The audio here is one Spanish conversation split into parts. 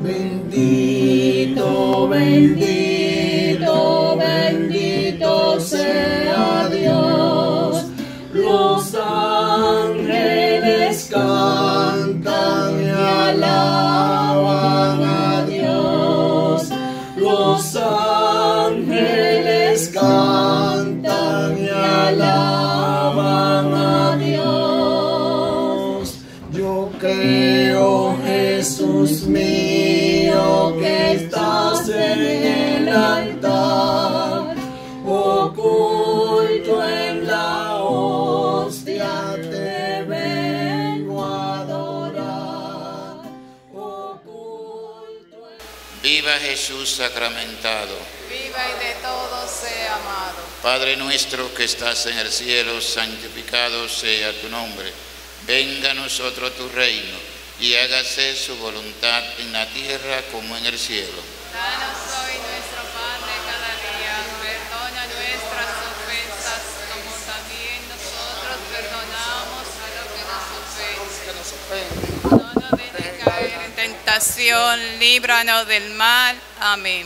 Bendito, bendito, bendito sea Dios. Los ángeles cantan y alaban a Dios. Los ángeles cantan y alaban a Dios. Yo creo, Jesús mío, que estás en el altar, oculto en la hostia, te vengo a adorar. Oculto en... Viva Jesús sacramentado. Viva y de todos sea amado. Padre nuestro que estás en el cielo, santificado sea tu nombre. Venga a nosotros tu reino, y hágase su voluntad en la tierra como en el cielo. Danos hoy nuestro pan de cada día, perdona nuestras ofensas, como también nosotros perdonamos a los que nos ofenden. No nos dejes caer en tentación, líbranos del mal. Amén.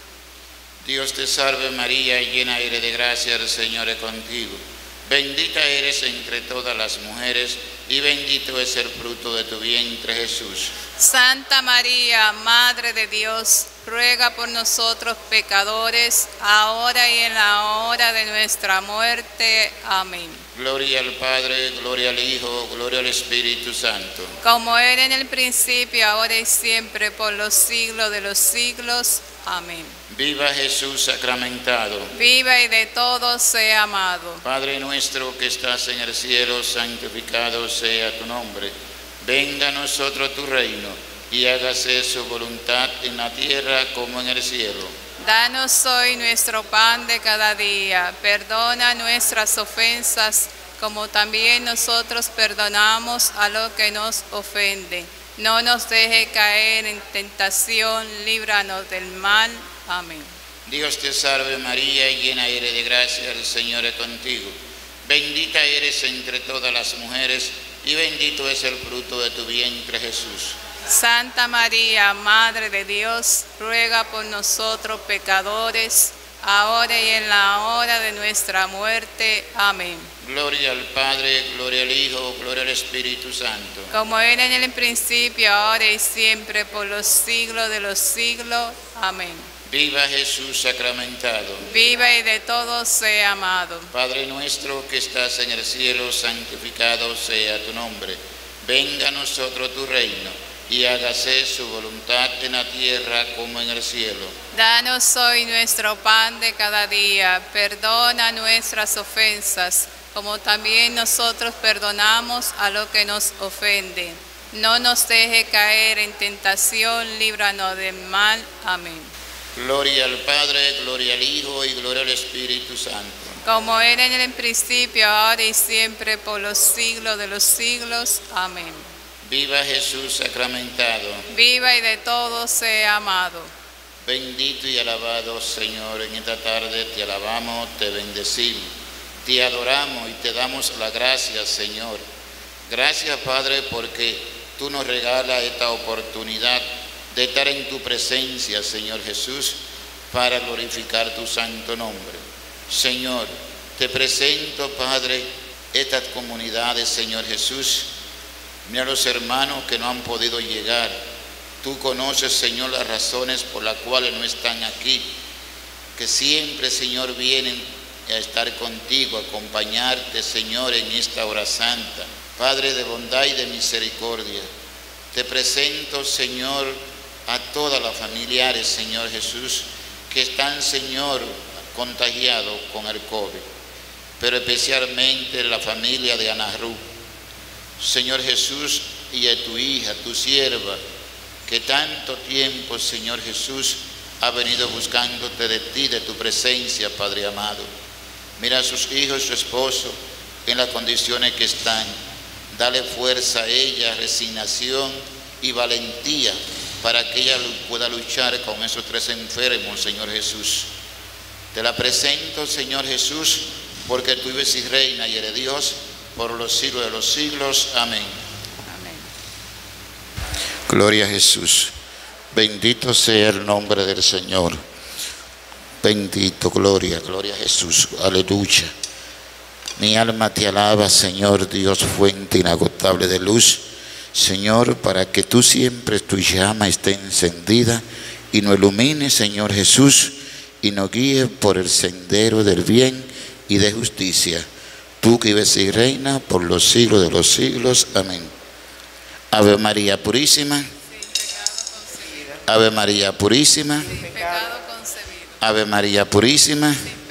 Dios te salve María, llena eres de gracia, el Señor es contigo. Bendita eres entre todas las mujeres, y bendito es el fruto de tu vientre, Jesús. Santa María, Madre de Dios, ruega por nosotros pecadores, ahora y en la hora de nuestra muerte. Amén. Gloria al Padre, gloria al Hijo, gloria al Espíritu Santo. Como era en el principio, ahora y siempre, por los siglos de los siglos. Amén. Viva Jesús sacramentado. Viva y de todos sea amado. Padre nuestro que estás en el cielo, santificado sea tu nombre. Venga a nosotros tu reino, y hágase su voluntad en la tierra como en el cielo. Danos hoy nuestro pan de cada día. Perdona nuestras ofensas, como también nosotros perdonamos a los que nos ofenden. No nos deje caer en tentación, líbranos del mal. Amén. Dios te salve María, llena eres de gracia, el Señor es contigo. Bendita eres entre todas las mujeres, y bendito es el fruto de tu vientre, Jesús. Santa María, Madre de Dios, ruega por nosotros pecadores, ahora y en la hora de nuestra muerte. Amén. Gloria al Padre, gloria al Hijo, gloria al Espíritu Santo. Como era en el principio, ahora y siempre, por los siglos de los siglos. Amén. Viva Jesús sacramentado. Viva y de todos sea amado. Padre nuestro que estás en el cielo, santificado sea tu nombre. Venga a nosotros tu reino, y hágase su voluntad en la tierra como en el cielo. Danos hoy nuestro pan de cada día. Perdona nuestras ofensas, como también nosotros perdonamos a los que nos ofenden. No nos deje caer en tentación, líbranos del mal. Amén. Gloria al Padre, gloria al Hijo y gloria al Espíritu Santo. Como era en el principio, ahora y siempre, por los siglos de los siglos. Amén. Viva Jesús sacramentado. Viva y de todos sea amado. Bendito y alabado Señor, en esta tarde te alabamos, te bendecimos, te adoramos y te damos la gracia, Señor. Gracias, Padre, porque tú nos regalas esta oportunidad de estar en tu presencia, Señor Jesús, para glorificar tu santo nombre. Señor, te presento, Padre, estas comunidades, Señor Jesús. Mira a los hermanos que no han podido llegar. Tú conoces, Señor, las razones por las cuales no están aquí, que siempre, Señor, vienen a estar contigo, a acompañarte, Señor, en esta hora santa. Padre de bondad y de misericordia, te presento, Señor, a todas las familiares, Señor Jesús, que están, Señor, contagiados con el COVID, pero especialmente la familia de Ana Ruth, Señor Jesús, y a tu hija, tu sierva, que tanto tiempo, Señor Jesús, ha venido buscándote de ti, de tu presencia, Padre amado. Mira a sus hijos, su esposo, en las condiciones que están. Dale fuerza a ella, resignación y valentía para que ella pueda luchar con esos tres enfermos, Señor Jesús. Te la presento, Señor Jesús, porque tú vives y reinas y eres Dios por los siglos de los siglos. Amén. Amén. Gloria a Jesús. Bendito sea el nombre del Señor. Bendito, gloria, gloria a Jesús. Aleluya. Mi alma te alaba, Señor Dios, fuente inagotable de luz. Señor, para que tú siempre tu llama esté encendida y nos ilumine, Señor Jesús, y nos guíe por el sendero del bien y de justicia. Tú que vives y reinas por los siglos de los siglos. Amén. Ave María Purísima. Ave María Purísima. Ave María Purísima.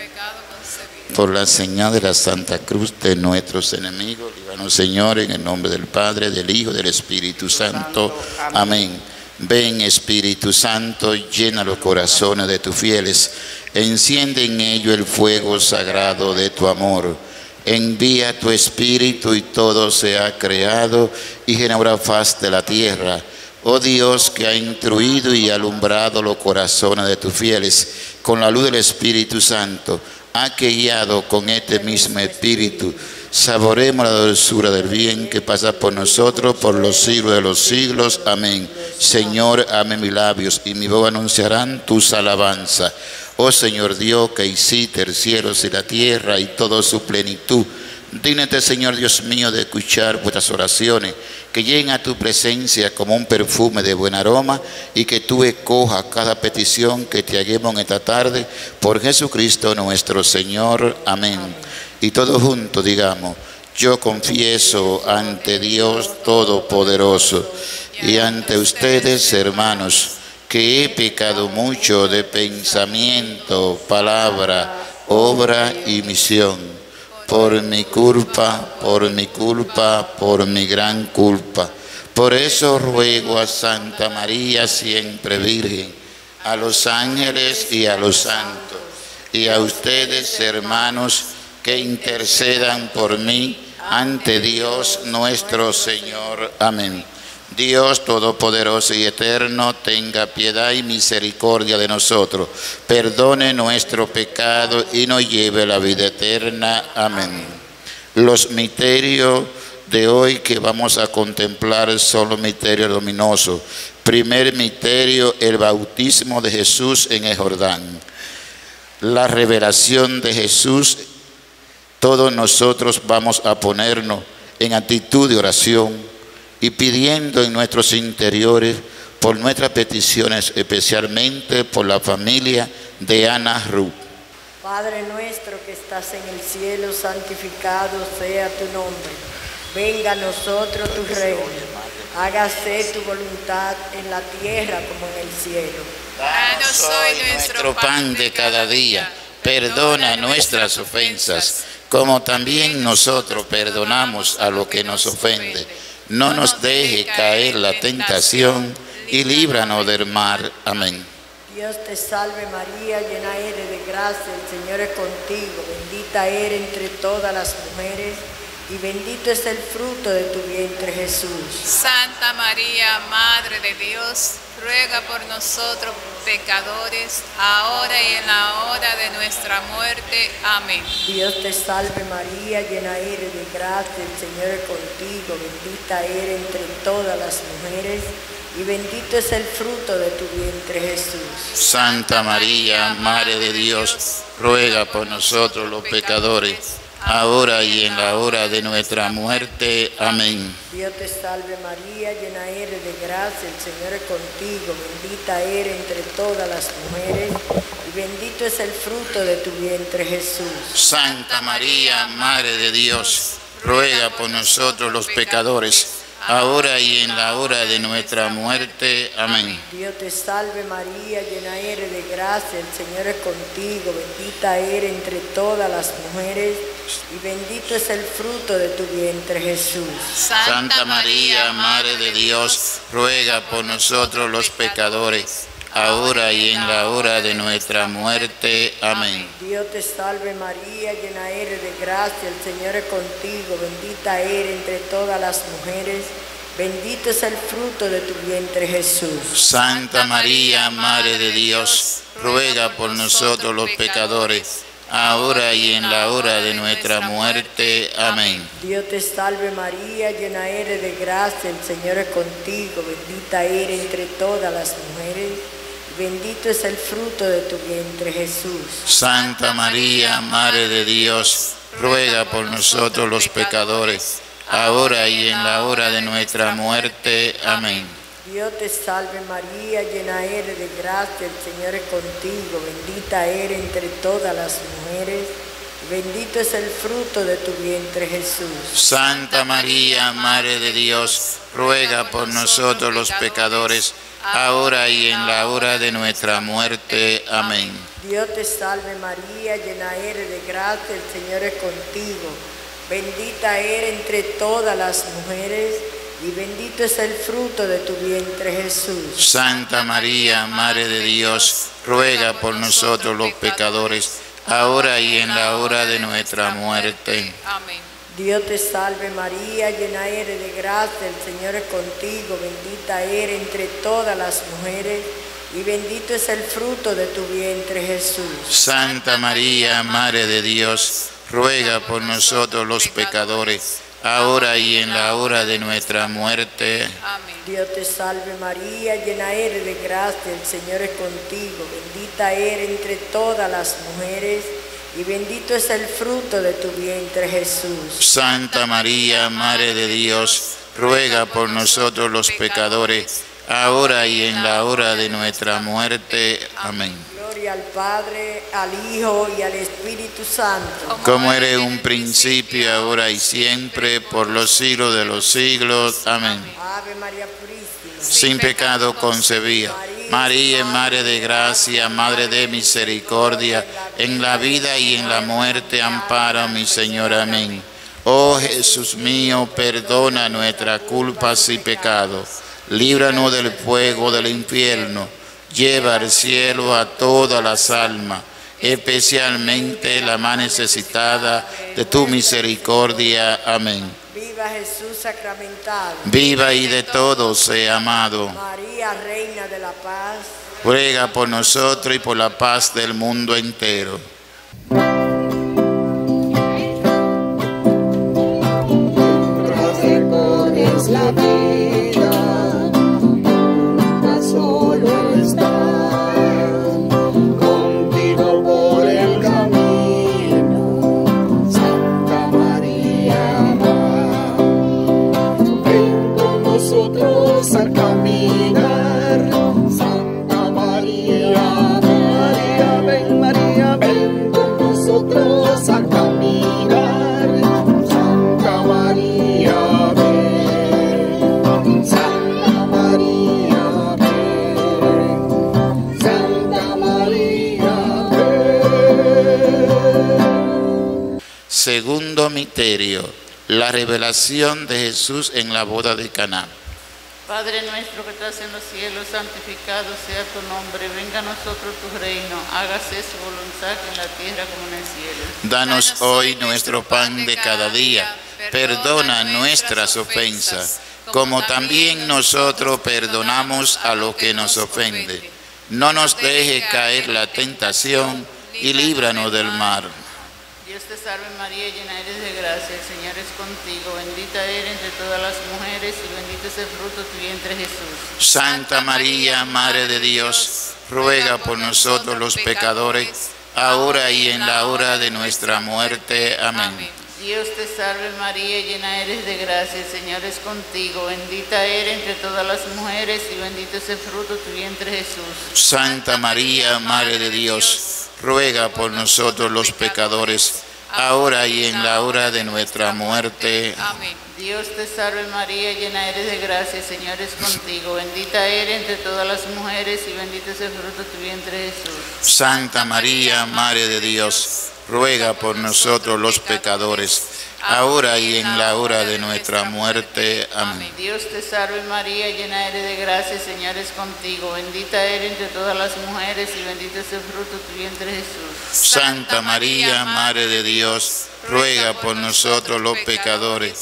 Por la señal de la Santa Cruz de nuestros enemigos, líbranos, Señor, en el nombre del Padre, del Hijo, del Espíritu Santo. Amén. Ven, Espíritu Santo, llena los corazones de tus fieles, enciende en ellos el fuego sagrado de tu amor. Envía tu Espíritu y todo sea creado y genera faz de la tierra. Oh Dios, que ha instruido y alumbrado los corazones de tus fieles con la luz del Espíritu Santo, ha guiado con este mismo Espíritu. Saboremos la dulzura del bien que pasa por nosotros por los siglos de los siglos. Amén. Señor, ame mis labios y mi boca anunciarán tus alabanzas. Oh Señor Dios, que hiciste el cielo y la tierra y toda su plenitud. Dígnate, Señor Dios mío, de escuchar vuestras oraciones, que lleguen a tu presencia como un perfume de buen aroma, y que tú escojas cada petición que te hagamos en esta tarde, por Jesucristo nuestro Señor. Amén. Y todos juntos digamos: yo confieso ante Dios Todopoderoso y ante ustedes, hermanos, que he pecado mucho de pensamiento, palabra, obra y misión. Por mi culpa, por mi culpa, por mi gran culpa. Por eso ruego a Santa María, siempre Virgen, a los ángeles y a los santos, y a ustedes, hermanos, que intercedan por mí ante Dios nuestro Señor. Amén. Dios Todopoderoso y Eterno, tenga piedad y misericordia de nosotros, perdone nuestro pecado y nos lleve a la vida eterna. Amén. Los misterios de hoy que vamos a contemplar son los misterios luminosos. Primer misterio, el bautismo de Jesús en el Jordán. La revelación de Jesús. Todos nosotros vamos a ponernos en actitud de oración y pidiendo en nuestros interiores por nuestras peticiones, especialmente por la familia de Ana Ruth. Padre nuestro que estás en el cielo, santificado sea tu nombre. Venga a nosotros tu reino. Hágase tu voluntad en la tierra como en el cielo. Danos hoy nuestro pan de cada día. Perdona nuestras ofensas, como también nosotros perdonamos a los que nos ofenden. No nos deje caer la tentación y líbranos del mal. Amén. Dios te salve María, llena eres de gracia, el Señor es contigo. Bendita eres entre todas las mujeres y bendito es el fruto de tu vientre Jesús. Santa María, Madre de Dios, ruega por nosotros pecadores, ahora y en la hora de nuestra muerte. Amén. Dios te salve María, llena eres de gracia, el Señor es contigo. Bendita eres entre todas las mujeres y bendito es el fruto de tu vientre Jesús. Santa María, Madre de Dios, ruega por nosotros los pecadores, ahora y en la hora de nuestra muerte. Amén. Dios te salve María, llena eres de gracia, el Señor es contigo. Bendita eres entre todas las mujeres y bendito es el fruto de tu vientre Jesús. Santa María, Madre de Dios, ruega por nosotros los pecadores, ahora y en la hora de nuestra muerte. Amén. Dios te salve María, llena eres de gracia, el Señor es contigo. Bendita eres entre todas las mujeres y bendito es el fruto de tu vientre Jesús. Santa María, Madre de Dios, ruega por nosotros los pecadores, ahora y en la hora de nuestra muerte. Amén. Dios te salve María, llena eres de gracia, el Señor es contigo. Bendita eres entre todas las mujeres, bendito es el fruto de tu vientre Jesús. Santa María, Madre de Dios, ruega por nosotros los pecadores, ahora y en la hora de nuestra muerte. Amén. Dios te salve María, llena eres de gracia, el Señor es contigo, bendita eres entre todas las mujeres, y bendito es el fruto de tu vientre Jesús. Santa María, Madre de Dios, ruega por nosotros los pecadores, ahora y en la hora de nuestra muerte. Amén. Dios te salve María, llena eres de gracia, el Señor es contigo, bendita eres entre todas las mujeres, y bendito es el fruto de tu vientre Jesús. Santa María, Madre de Dios, ruega por nosotros los pecadores, ahora y en la hora de nuestra muerte. Amén. Dios te salve María, llena eres de gracia, el Señor es contigo, bendita eres entre todas las mujeres, y bendito es el fruto de tu vientre Jesús. Santa María, Madre de Dios, ruega por nosotros los pecadores, ahora y en la hora de nuestra muerte. Amén. Dios te salve María, llena eres de gracia, el Señor es contigo, bendita eres entre todas las mujeres, y bendito es el fruto de tu vientre Jesús. Santa María, Madre de Dios, ruega por nosotros los pecadores, ahora y en la hora de nuestra muerte. Amén. Dios te salve María, llena eres de gracia, el Señor es contigo, bendita eres entre todas las mujeres, y bendito es el fruto de tu vientre Jesús. Santa María, Madre de Dios, ruega por nosotros los pecadores, ahora y en la hora de nuestra muerte. Amén. Gloria al Padre, al Hijo y al Espíritu Santo. Como era en un principio, ahora y siempre, por los siglos de los siglos. Amén. Ave María Purísima. Sin pecado concebida. María, Madre de gracia, Madre de misericordia, en la vida y en la muerte, ampara, mi Señor. Amén. Oh Jesús mío, perdona nuestras culpas y pecados, líbranos del fuego del infierno, lleva al cielo a todas las almas, especialmente la más necesitada de tu misericordia. Amén. Viva Jesús sacramentado. Viva y de todos sea amado. María, Reina de la Paz. Ruega por nosotros y por la paz del mundo entero. Es la vida, nunca solo estar contigo por el camino, Santa María, ven con nosotros a caminar, Santa María, María, ven con nosotros a caminar, Santa María, Santa María, Santa María. Segundo misterio, la revelación de Jesús en la boda de Caná. Padre nuestro que estás en los cielos, santificado sea tu nombre, venga a nosotros tu reino, hágase su voluntad en la tierra como en el cielo. Danos hoy nuestro pan de cada día, perdona nuestras ofensas, como también nosotros perdonamos a los que nos ofenden. No nos deje caer la tentación y líbranos del mal. Dios te salve María, llena eres de gracia, el Señor es contigo, bendita eres entre todas las mujeres y bendito es el fruto de tu vientre Jesús. Santa María, Madre de Dios, ruega por nosotros los pecadores, ahora y en la hora de nuestra muerte. Amén. Dios te salve María, llena eres de gracia, el Señor es contigo, bendita eres entre todas las mujeres y bendito es el fruto de tu vientre Jesús. Santa María, Madre de Dios, ruega por nosotros los pecadores, ahora y en la hora de nuestra muerte. Amén. Dios te salve María, llena eres de gracia, el Señor es contigo, bendita eres entre todas las mujeres y bendito es el fruto de tu vientre Jesús. Santa María, Madre de Dios, ruega por nosotros los pecadores, ahora y en la hora de nuestra muerte. Amén. Dios te salve María, llena eres de gracia, el Señor es contigo, bendita eres entre todas las mujeres y bendito es el fruto de tu vientre Jesús. Santa María, Madre de Dios, ruega por nosotros los pecadores,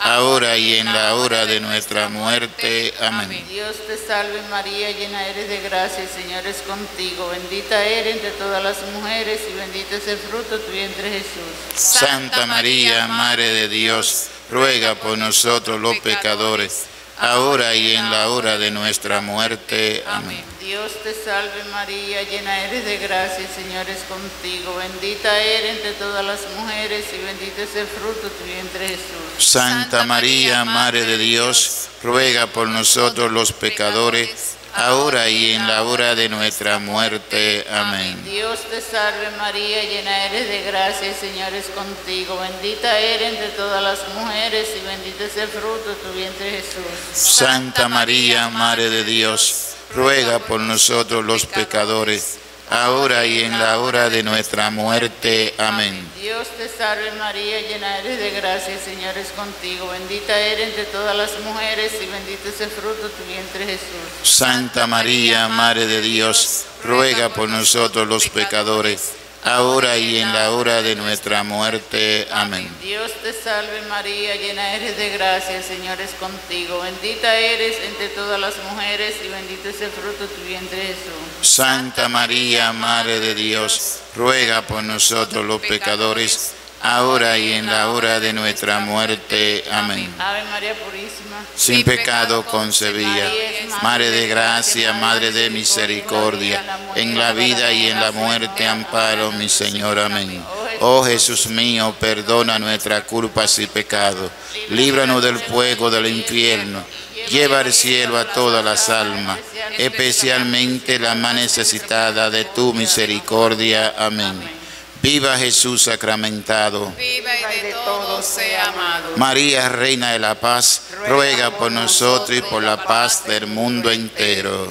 ahora y en la hora de nuestra muerte. Amén. Dios te salve María, llena eres de gracia, el Señor es contigo. Bendita eres entre todas las mujeres y bendito es el fruto de tu vientre Jesús. Santa María, Madre de Dios, ruega por nosotros los pecadores, ahora y en la hora de nuestra muerte. Amén. Dios te salve María, llena eres de gracia, el Señor es contigo. Bendita eres entre todas las mujeres y bendito es el fruto de tu vientre Jesús. Santa María, Madre de Dios, ruega por nosotros los pecadores, ahora y en la hora de nuestra muerte. Amén. Dios te salve María, llena eres de gracia, el Señor es contigo. Bendita eres entre todas las mujeres y bendito es el fruto de tu vientre Jesús. Santa María, Madre de Dios, ruega por nosotros los pecadores, ahora y en la hora de nuestra muerte. Amén. Dios te salve María, llena eres de gracia, el Señor es contigo. Bendita eres entre todas las mujeres y bendito es el fruto de tu vientre Jesús. Santa María, Madre de Dios, ruega por nosotros los pecadores, ahora y en la hora de nuestra muerte. Amén. Dios te salve María, llena eres de gracia, el Señor es contigo. Bendita eres entre todas las mujeres y bendito es el fruto de tu vientre Jesús. Santa María, Madre de Dios, ruega por nosotros los pecadores, ahora y en la hora de nuestra muerte. Amén. Ave María Purísima, sin pecado concebida, Madre de gracia, Madre de misericordia, en la vida y en la muerte amparo mi Señor. Amén. Oh Jesús mío, perdona nuestras culpas y pecados, líbranos del fuego del infierno, lleva al cielo a todas las almas, especialmente la más necesitada de tu misericordia. Amén. Viva Jesús sacramentado. Viva y de todos sea amado. María, Reina de la Paz, ruega por nosotros y por la paz del mundo entero.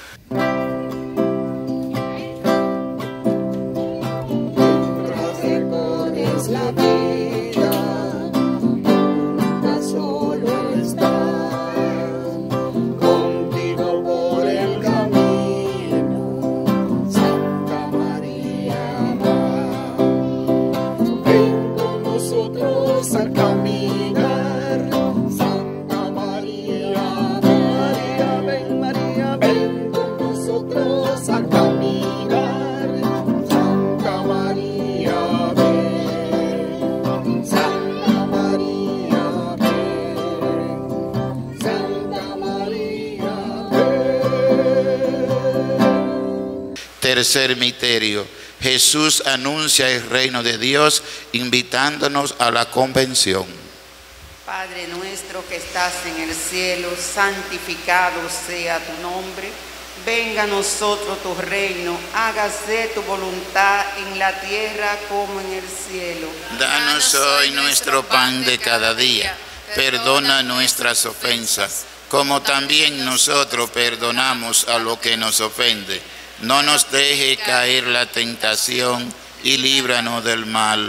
Es la vida, nunca solo estar contigo por el camino, Santa María. Ven con nosotros al caminar, Santa María, María, ven con nosotros al caminar, Santa María, ven, Santa María, ven, Santa María, ven. Tercer misterio. Jesús anuncia el reino de Dios invitándonos a la convención. Padre nuestro que estás en el cielo, santificado sea tu nombre. Venga a nosotros tu reino, hágase tu voluntad en la tierra como en el cielo. Danos hoy nuestro pan de cada día. Perdona nuestras ofensas, como también nosotros perdonamos a los que nos ofenden. No nos deje caer la tentación y líbranos del mal.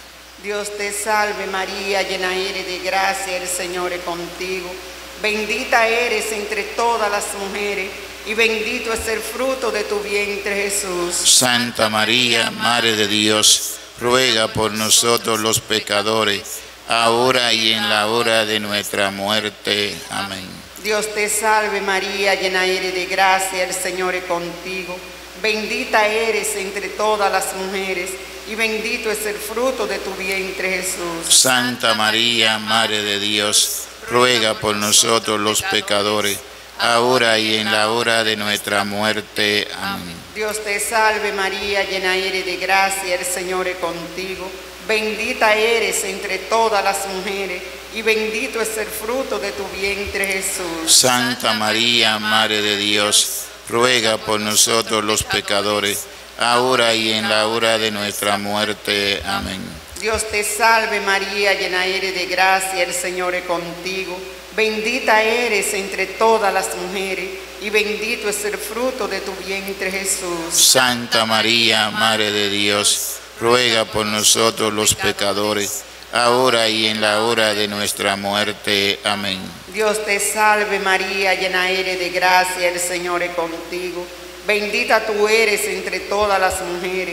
Dios te salve María, llena eres de gracia, el Señor es contigo. Bendita eres entre todas las mujeres y bendito es el fruto de tu vientre Jesús. Santa María, Madre de Dios, ruega por nosotros los pecadores, ahora y en la hora de nuestra muerte. Amén. Dios te salve María, llena eres de gracia, el Señor es contigo. Bendita eres entre todas las mujeres y bendito es el fruto de tu vientre Jesús. Santa María, Madre de Dios, ruega por nosotros los pecadores, ahora y en la hora de nuestra muerte. Amén. Dios te salve María, llena eres de gracia, el Señor es contigo. Bendita eres entre todas las mujeres y bendito es el fruto de tu vientre Jesús. Santa María, Madre de Dios, ruega por nosotros los pecadores, ahora y en la hora de nuestra muerte. Amén. Dios te salve María, llena eres de gracia, el Señor es contigo. Bendita eres entre todas las mujeres y bendito es el fruto de tu vientre Jesús. Santa María, Madre de Dios, ruega por nosotros los pecadores, ahora y en la hora de nuestra muerte. Amén. Dios te salve María, llena eres de gracia, el Señor es contigo. Bendita tú eres entre todas las mujeres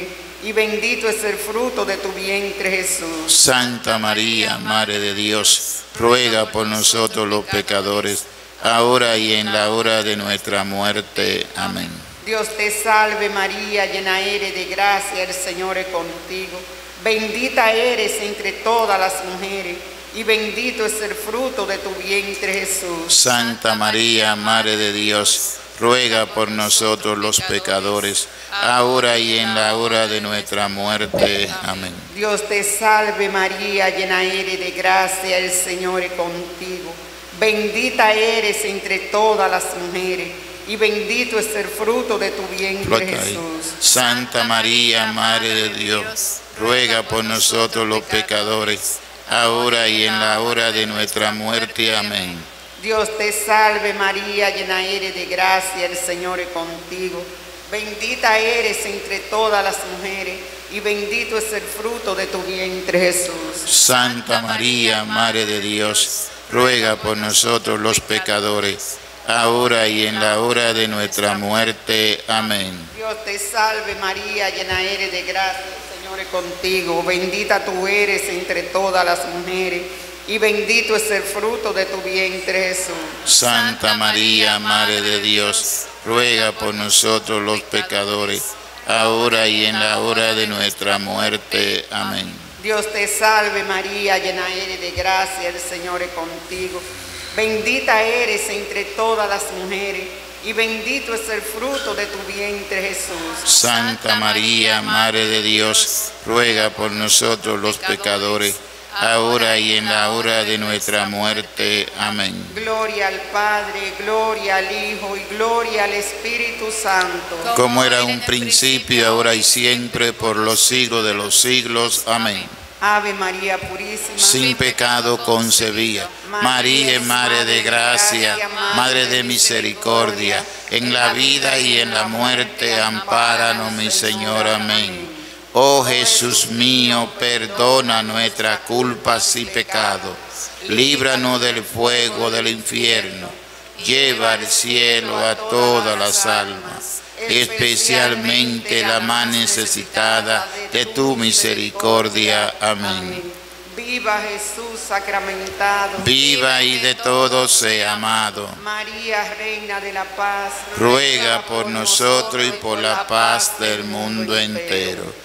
y bendito es el fruto de tu vientre, Jesús. Santa María, Madre de Dios, ruega por nosotros los pecadores, ahora y en la hora de nuestra muerte. Amén. Dios te salve María, llena eres de gracia, el Señor es contigo. Bendita eres entre todas las mujeres, y bendito es el fruto de tu vientre, Jesús. Santa María, Madre de Dios, ruega por nosotros los pecadores, ahora y en la hora de nuestra muerte. Amén. Dios te salve María, llena eres de gracia, el Señor es contigo. Bendita eres entre todas las mujeres, y bendito es el fruto de tu vientre, Jesús. Santa María, Madre de Dios, ruega por nosotros los pecadores, ahora y en la hora de nuestra muerte. Amén. Dios te salve María, llena eres de gracia, el Señor es contigo. Bendita eres entre todas las mujeres, y bendito es el fruto de tu vientre, Jesús. Santa María, Madre de Dios, ruega por nosotros los pecadores, ahora y en la hora de nuestra muerte. Amén. Dios te salve María, llena eres de gracia, el Señor es contigo. Bendita tú eres entre todas las mujeres, y bendito es el fruto de tu vientre, Jesús. Santa María, Madre de Dios, ruega por nosotros los pecadores, ahora y en la hora de nuestra muerte. Amén. Dios te salve María, llena eres de gracia, el Señor es contigo. Bendita eres entre todas las mujeres, y bendito es el fruto de tu vientre, Jesús. Santa María, Madre de Dios, ruega por nosotros los pecadores, ahora y en la hora de nuestra muerte. Amén. Gloria al Padre, gloria al Hijo y gloria al Espíritu Santo. Como era en un principio, ahora y siempre, por los siglos de los siglos. Amén. Ave María Purísima, sin pecado concebida. María es Madre de gracia, Madre de misericordia, en la vida y en la muerte, ampáranos, mi Señor. Amén. Oh Jesús mío, perdona nuestras culpas y pecados, líbranos del fuego del infierno, lleva al cielo a todas las almas, especialmente la más necesitada de tu misericordia. Amén. Viva Jesús sacramentado, viva y de todos sea amado. María, Reina de la Paz, ruega por nosotros y por la paz del mundo entero.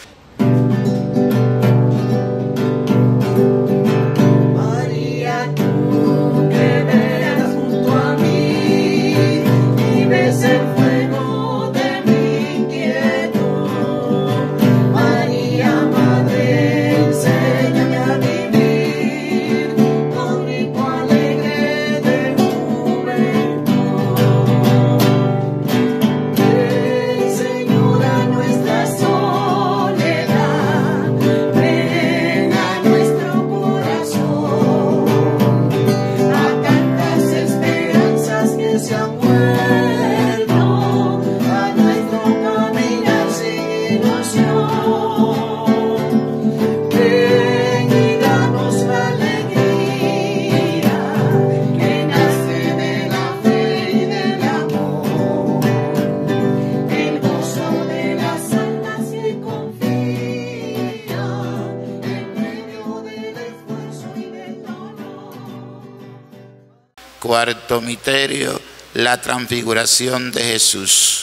Cuarto misterio, la transfiguración de Jesús.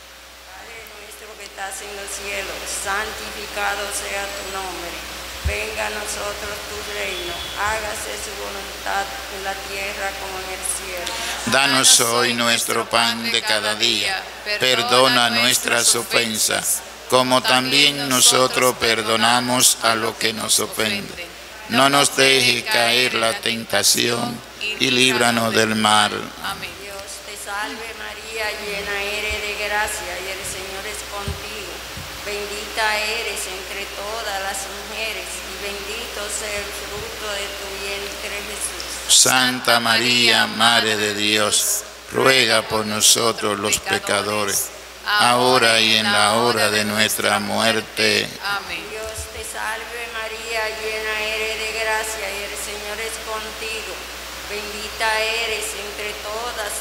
Padre nuestro que estás en los cielos, santificado sea tu nombre. Venga a nosotros tu reino, hágase su voluntad en la tierra como en el cielo. Danos hoy nuestro pan de cada día. Perdona nuestras ofensas, como también nosotros perdonamos a los que nos ofenden. No nos deje caer la tentación y líbranos del mal. Amén. Dios te salve María, llena eres de gracia, y el Señor es contigo. Bendita eres entre todas las mujeres, y bendito sea el fruto de tu vientre, Jesús. Santa María, Madre de Dios, ruega por nosotros los pecadores, ahora y en la hora de nuestra muerte. Amén. Dios te salve María, llena eres de gracia, y el Señor es contigo. Bendita eres entre todas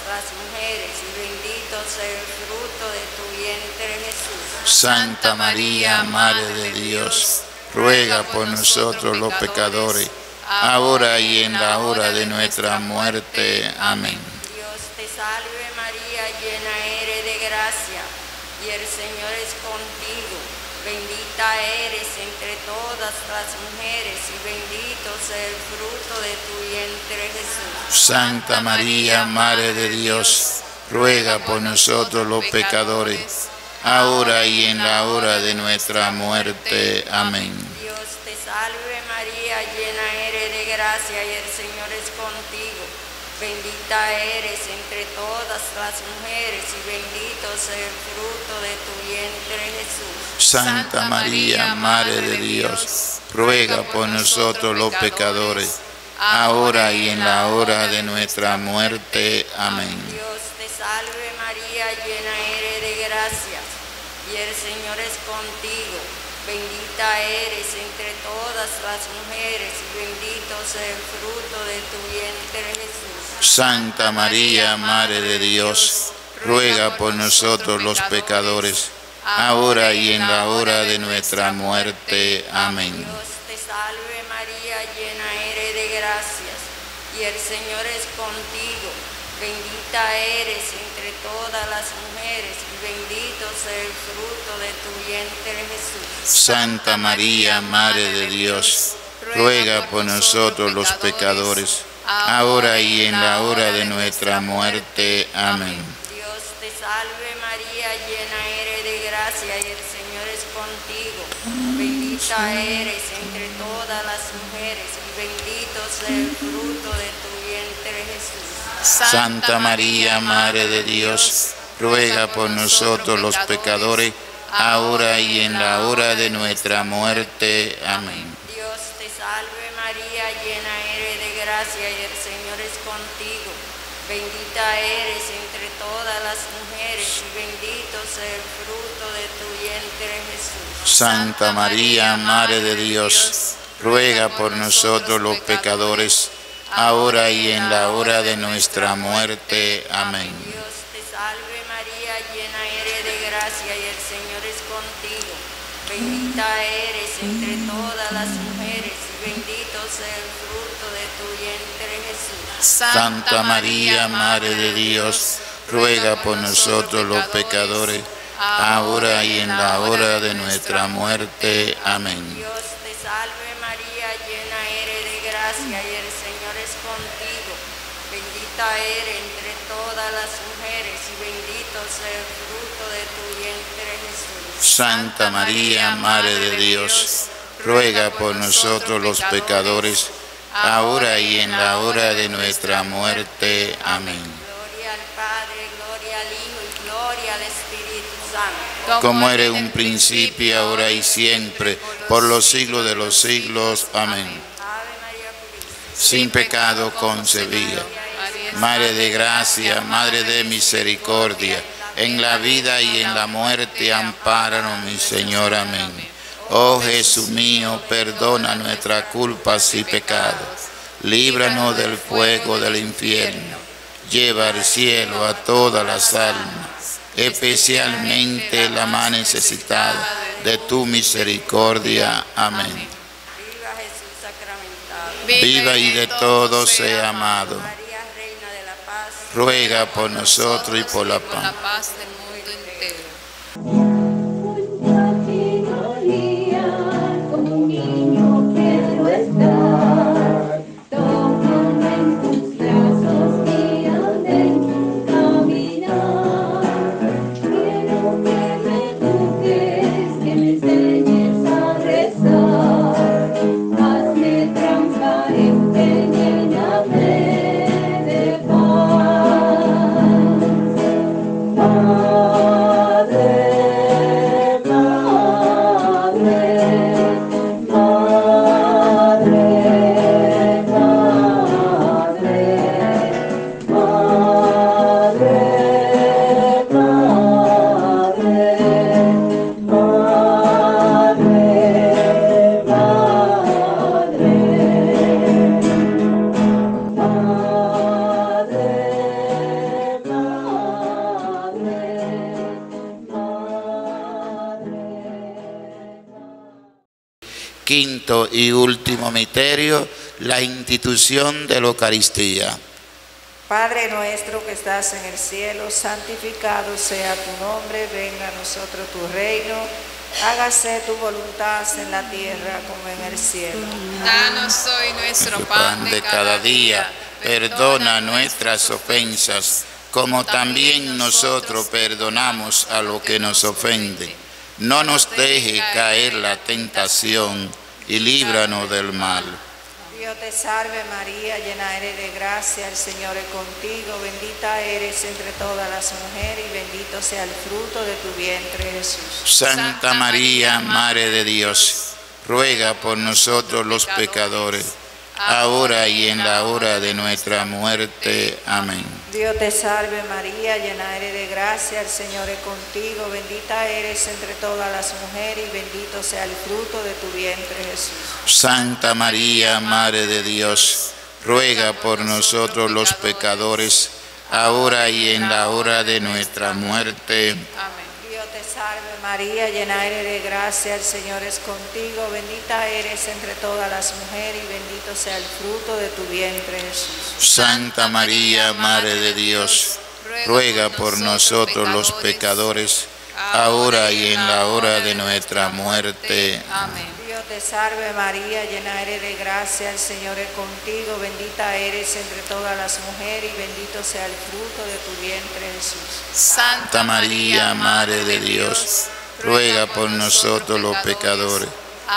las mujeres, y bendito sea el fruto de tu vientre, Jesús. Santa María, Madre de Dios, ruega por nosotros los pecadores, ahora y en la hora de nuestra muerte. Amén. Dios te salve María, llena eres de gracia, y el Señor es contigo. Bendita eres entre todas las mujeres, y bendito sea el fruto de tu vientre, Jesús. Santa María, Madre de Dios, ruega por nosotros los pecadores, ahora y en la hora de nuestra muerte. Amén. Dios te salve María, llena eres de gracia, y el Señor es contigo. Bendita eres entre todas las mujeres, y bendito sea el fruto de tu vientre, Jesús. Santa María, Madre de Dios, ruega por nosotros los pecadores, ahora y en la hora de nuestra muerte. Amén. Dios te salve María, llena eres de gracia, y el Señor es contigo. Bendita eres entre todas las mujeres, y bendito sea el fruto de tu vientre, Jesús. Santa María, Madre de Dios, ruega por nosotros los pecadores, ahora y en la hora de nuestra muerte. Amén. Dios te salve María, llena eres de gracias, y el Señor es contigo. Bendita eres entre todas las mujeres, y bendito sea el fruto de tu vientre, Jesús. Santa María, Madre de Dios, ruega por nosotros los pecadores, ahora y en la hora de nuestra muerte. Amén. Dios te salve María, llena eres de gracia, y el Señor es contigo. Bendita eres entre todas las mujeres, y bendito sea el fruto de tu vientre, Jesús. Santa María, Madre de Dios, ruega por nosotros los pecadores, ahora y en la hora de nuestra muerte. Amén. Dios te salve María, llena eres de gracia, y el Señor es contigo. Bendita eres entre todas las mujeres, y bendito sea el fruto de tu vientre, Jesús. Santa María, Madre de Dios, ruega por nosotros los pecadores, ahora y en la hora de nuestra muerte. Amén. Dios te salve María, llena eres de gracia, y el Señor es contigo. Bendita eres entre todas las mujeres, y bendito sea el fruto de tu vientre, Jesús. Santa María, Madre de Dios, ruega por nosotros los pecadores, ahora y en la hora de nuestra muerte. Amén. Dios te salve María, llena eres de gracia, y el Señor es contigo. Bendita eres entre todas las mujeres, y bendito sea el fruto de tu vientre, Jesús. Santa María, Madre de Dios, ruega por nosotros los pecadores, ahora y en la hora de nuestra muerte. Amén. Gloria al Padre, gloria al Hijo y gloria al Espíritu Santo. Como era en un principio, ahora y siempre, por los siglos de los siglos. Amén. Ave María Purísima. Sin pecado concebida, Madre de gracia, Madre de misericordia, en la vida y en la muerte, ampáranos, mi Señor. Amén. Oh Jesús mío, perdona nuestras culpas y pecados, líbranos del fuego del infierno, lleva al cielo a todas las almas, especialmente la más necesitada de tu misericordia. Amén. Viva Jesús sacramentado. Viva y de todos sea amado. María, Reina de la Paz. Ruega por nosotros y por la por la paz. paz del mundo entero. Como un niño quiero estar, tómame en tus brazos, guíame en tu caminar. Quiero que me eduques, que me enseñes a rezar. Hazme transparente, lléname de paz. Quinto y último misterio, la institución de la Eucaristía. Padre nuestro que estás en el cielo, santificado sea tu nombre, venga a nosotros tu reino, hágase tu voluntad en la tierra como en el cielo. Danos hoy nuestro pan de cada día, perdona nuestras ofensas, como también nosotros perdonamos a los que nos ofenden. No nos deje caer la tentación y líbranos del mal. Dios te salve María, llena eres de gracia, el Señor es contigo, bendita eres entre todas las mujeres y bendito sea el fruto de tu vientre Jesús. Santa María, Madre de Dios, ruega por nosotros los pecadores, ahora y en la hora de nuestra muerte. Amén. Dios te salve María, llena eres de gracia, el Señor es contigo, bendita eres entre todas las mujeres y bendito sea el fruto de tu vientre Jesús. Santa María, Madre de Dios, ruega por nosotros los pecadores, ahora y en la hora de nuestra muerte. Amén. Dios te salve María, llena eres de gracia, el Señor es contigo, bendita eres entre todas las mujeres y bendito sea el fruto de tu vientre Jesús. Santa María, Madre de Dios, ruega por nosotros los pecadores, ahora y en la hora de nuestra muerte. Amén. Dios te salve María, llena eres de gracia, el Señor es contigo, bendita eres entre todas las mujeres y bendito sea el fruto de tu vientre Jesús. Santa María, Madre de Dios, ruega por nosotros los pecadores,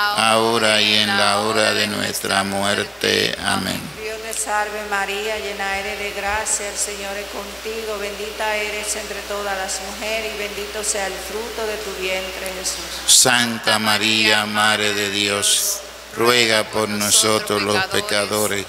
ahora y en la hora de nuestra muerte. Amén. Dios te salve María, llena eres de gracia, el Señor es contigo, bendita eres entre todas las mujeres y bendito sea el fruto de tu vientre Jesús. Santa María, Madre de Dios, ruega por nosotros los pecadores,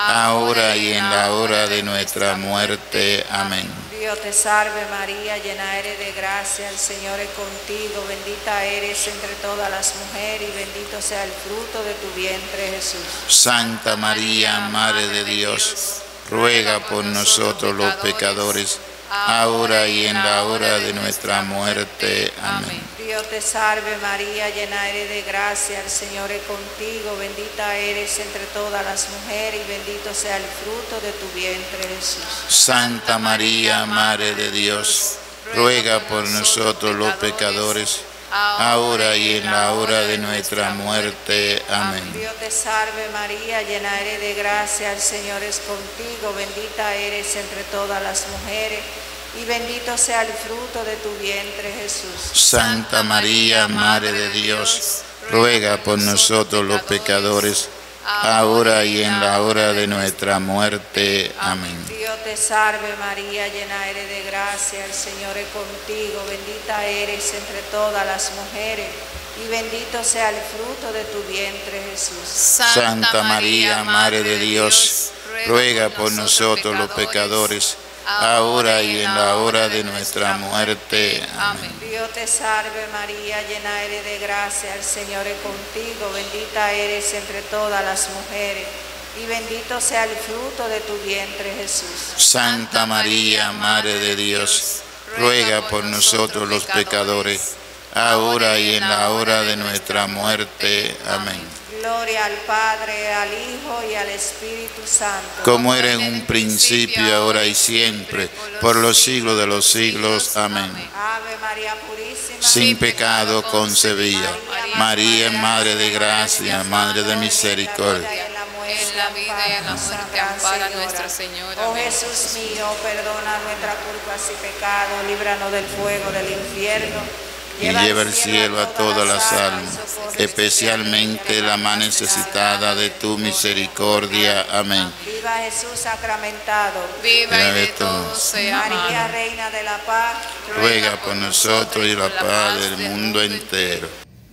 ahora y en la hora de nuestra muerte. Amén. Dios te salve María, llena eres de gracia, el Señor es contigo, bendita eres entre todas las mujeres y bendito sea el fruto de tu vientre Jesús. Santa María, Madre de Dios, ruega por nosotros los pecadores, ahora y en la hora de nuestra muerte. Amén. Dios te salve María, llena eres de gracia, el Señor es contigo, bendita eres entre todas las mujeres y bendito sea el fruto de tu vientre Jesús. Santa María, Madre de Dios, ruega por nosotros los pecadores, ahora y en la hora de nuestra muerte. Amén. Dios te salve María, llena eres de gracia, el Señor es contigo, bendita eres entre todas las mujeres y bendito sea el fruto de tu vientre Jesús. Santa María, Madre de Dios, ruega por nosotros los pecadores, ahora y en la hora de nuestra muerte. Amén. Dios te salve María, llena eres de gracia, el Señor es contigo, bendita eres entre todas las mujeres y bendito sea el fruto de tu vientre Jesús. Santa María, Madre de Dios, ruega por nosotros los pecadores, ahora y en la hora de nuestra muerte. Amén. Dios te salve María, llena eres de gracia, el Señor es contigo, bendita eres entre todas las mujeres y bendito sea el fruto de tu vientre Jesús. Santa María, Madre de Dios, ruega por nosotros los pecadores, ahora y en la hora de nuestra muerte. Amén. Gloria al Padre, al Hijo y al Espíritu Santo. Como era en un principio, ahora y siempre, por los siglos de los siglos. Amén. Ave María Purísima, Sin pecado concebida, María, Madre de gracia, Madre de misericordia. En la vida y en la muerte, ampara nuestra Señora. Oh Jesús mío, perdona nuestras culpas y pecados, líbranos del fuego del infierno. Y lleva al cielo a todas las almas, especialmente la más necesitada de tu misericordia. Amén. Viva Jesús sacramentado. Viva y de todos sea María, amado. Reina de la Paz, Ruega por nosotros y la paz del mundo entero.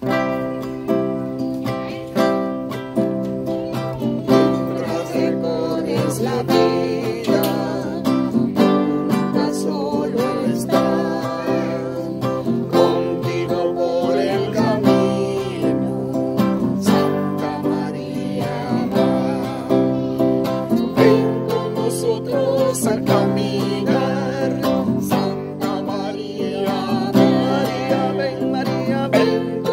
Es la vida, nunca solo estar contigo por el camino, Santa María va. Ven con nosotros a caminar, Santa María, María, ven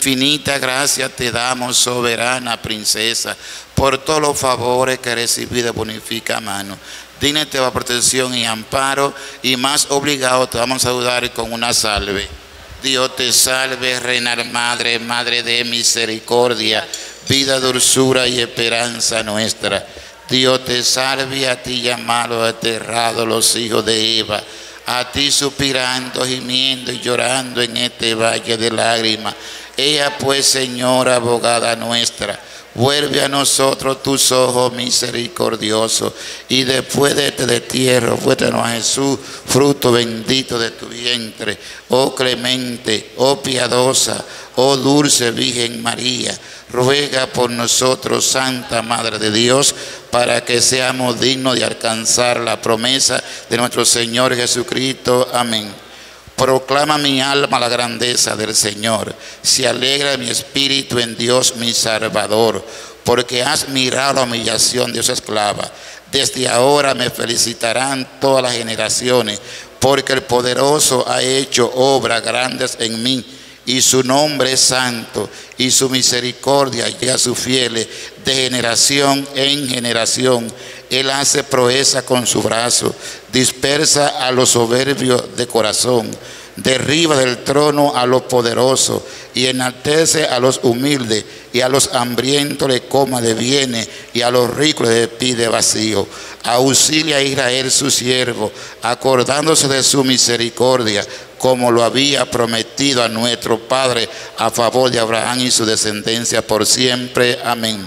Infinita gracia te damos, soberana princesa, por todos los favores que recibí de bonifica mano. Digna te va protección y amparo, y más obligado te vamos a saludar con una salve. Dios te salve, reina madre, madre de misericordia, vida, dulzura y esperanza nuestra. Dios te salve, a ti llamados, aterrados los hijos de Eva, a ti suspirando, gimiendo y llorando en este valle de lágrimas. Ella pues, Señora, abogada nuestra, vuelve a nosotros tus ojos misericordiosos, y después de este destierro, muéstranos a Jesús, fruto bendito de tu vientre. Oh clemente, oh piadosa, oh dulce Virgen María, ruega por nosotros, Santa Madre de Dios, para que seamos dignos de alcanzar la promesa de nuestro Señor Jesucristo. Amén. Proclama mi alma la grandeza del Señor. Se alegra mi espíritu en Dios mi Salvador, porque has mirado la humillación de su esclava. Desde ahora me felicitarán todas las generaciones, porque el poderoso ha hecho obras grandes en mí, y su nombre es santo, y su misericordia llega a sus fieles de generación en generación. Él hace proeza con su brazo, dispersa a los soberbios de corazón, derriba del trono a los poderosos y enaltece a los humildes, y a los hambrientos le coma de bienes, y a los ricos le pide vacío. Auxilia a Israel su siervo, acordándose de su misericordia, como lo había prometido a nuestro Padre, a favor de Abraham y su descendencia por siempre. Amén.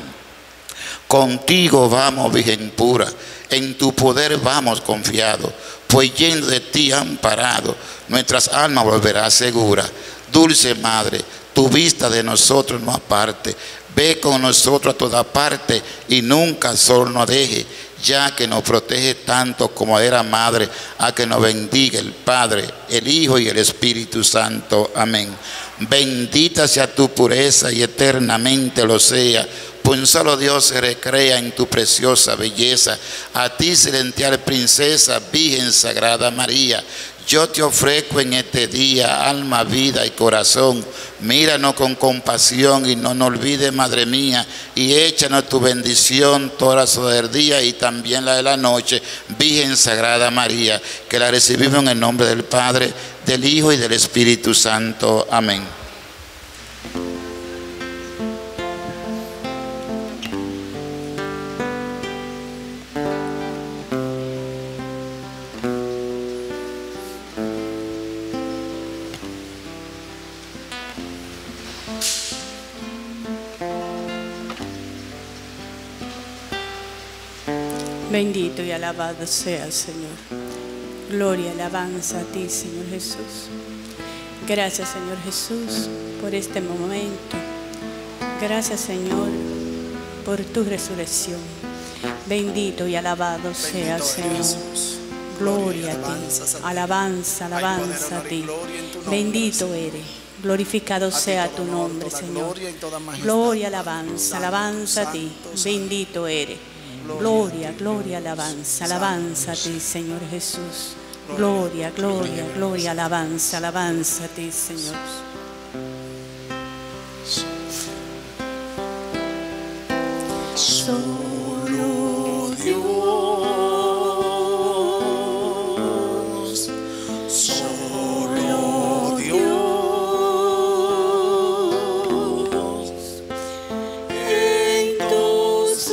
Contigo vamos, Virgen pura, en tu poder vamos confiados, pues yendo de ti amparado, nuestras almas volverá segura. Dulce Madre, tu vista de nosotros no aparte, ve con nosotros a toda parte, y nunca solo nos deje, ya que nos protege tanto como era madre, a que nos bendiga el Padre, el Hijo y el Espíritu Santo. Amén. Bendita sea tu pureza y eternamente lo sea, pues un solo Dios se recrea en tu preciosa belleza. A ti, celestial princesa, Virgen Sagrada María, yo te ofrezco en este día alma, vida y corazón. Míranos con compasión y no nos olvides, Madre mía, y échanos tu bendición todas las horas del día y también la de la noche, Virgen Sagrada María, que la recibimos en el nombre del Padre, del Hijo y del Espíritu Santo. Amén. Bendito y alabado sea el Señor. Gloria y alabanza a ti, Señor Jesús. Gracias, Señor Jesús, por este momento. Gracias, Señor, por tu resurrección. Bendito y alabado sea el Señor. Gloria a ti. Alabanza, alabanza a ti. Bendito eres. Glorificado sea tu nombre, Señor. Gloria, alabanza, alabanza a ti. Bendito eres. Gloria, gloria, alabanza, alabanza a ti, Señor Jesús. Gloria, gloria, gloria, alabanza, alabanza a ti, Señor. Solo Dios, solo Dios, en tus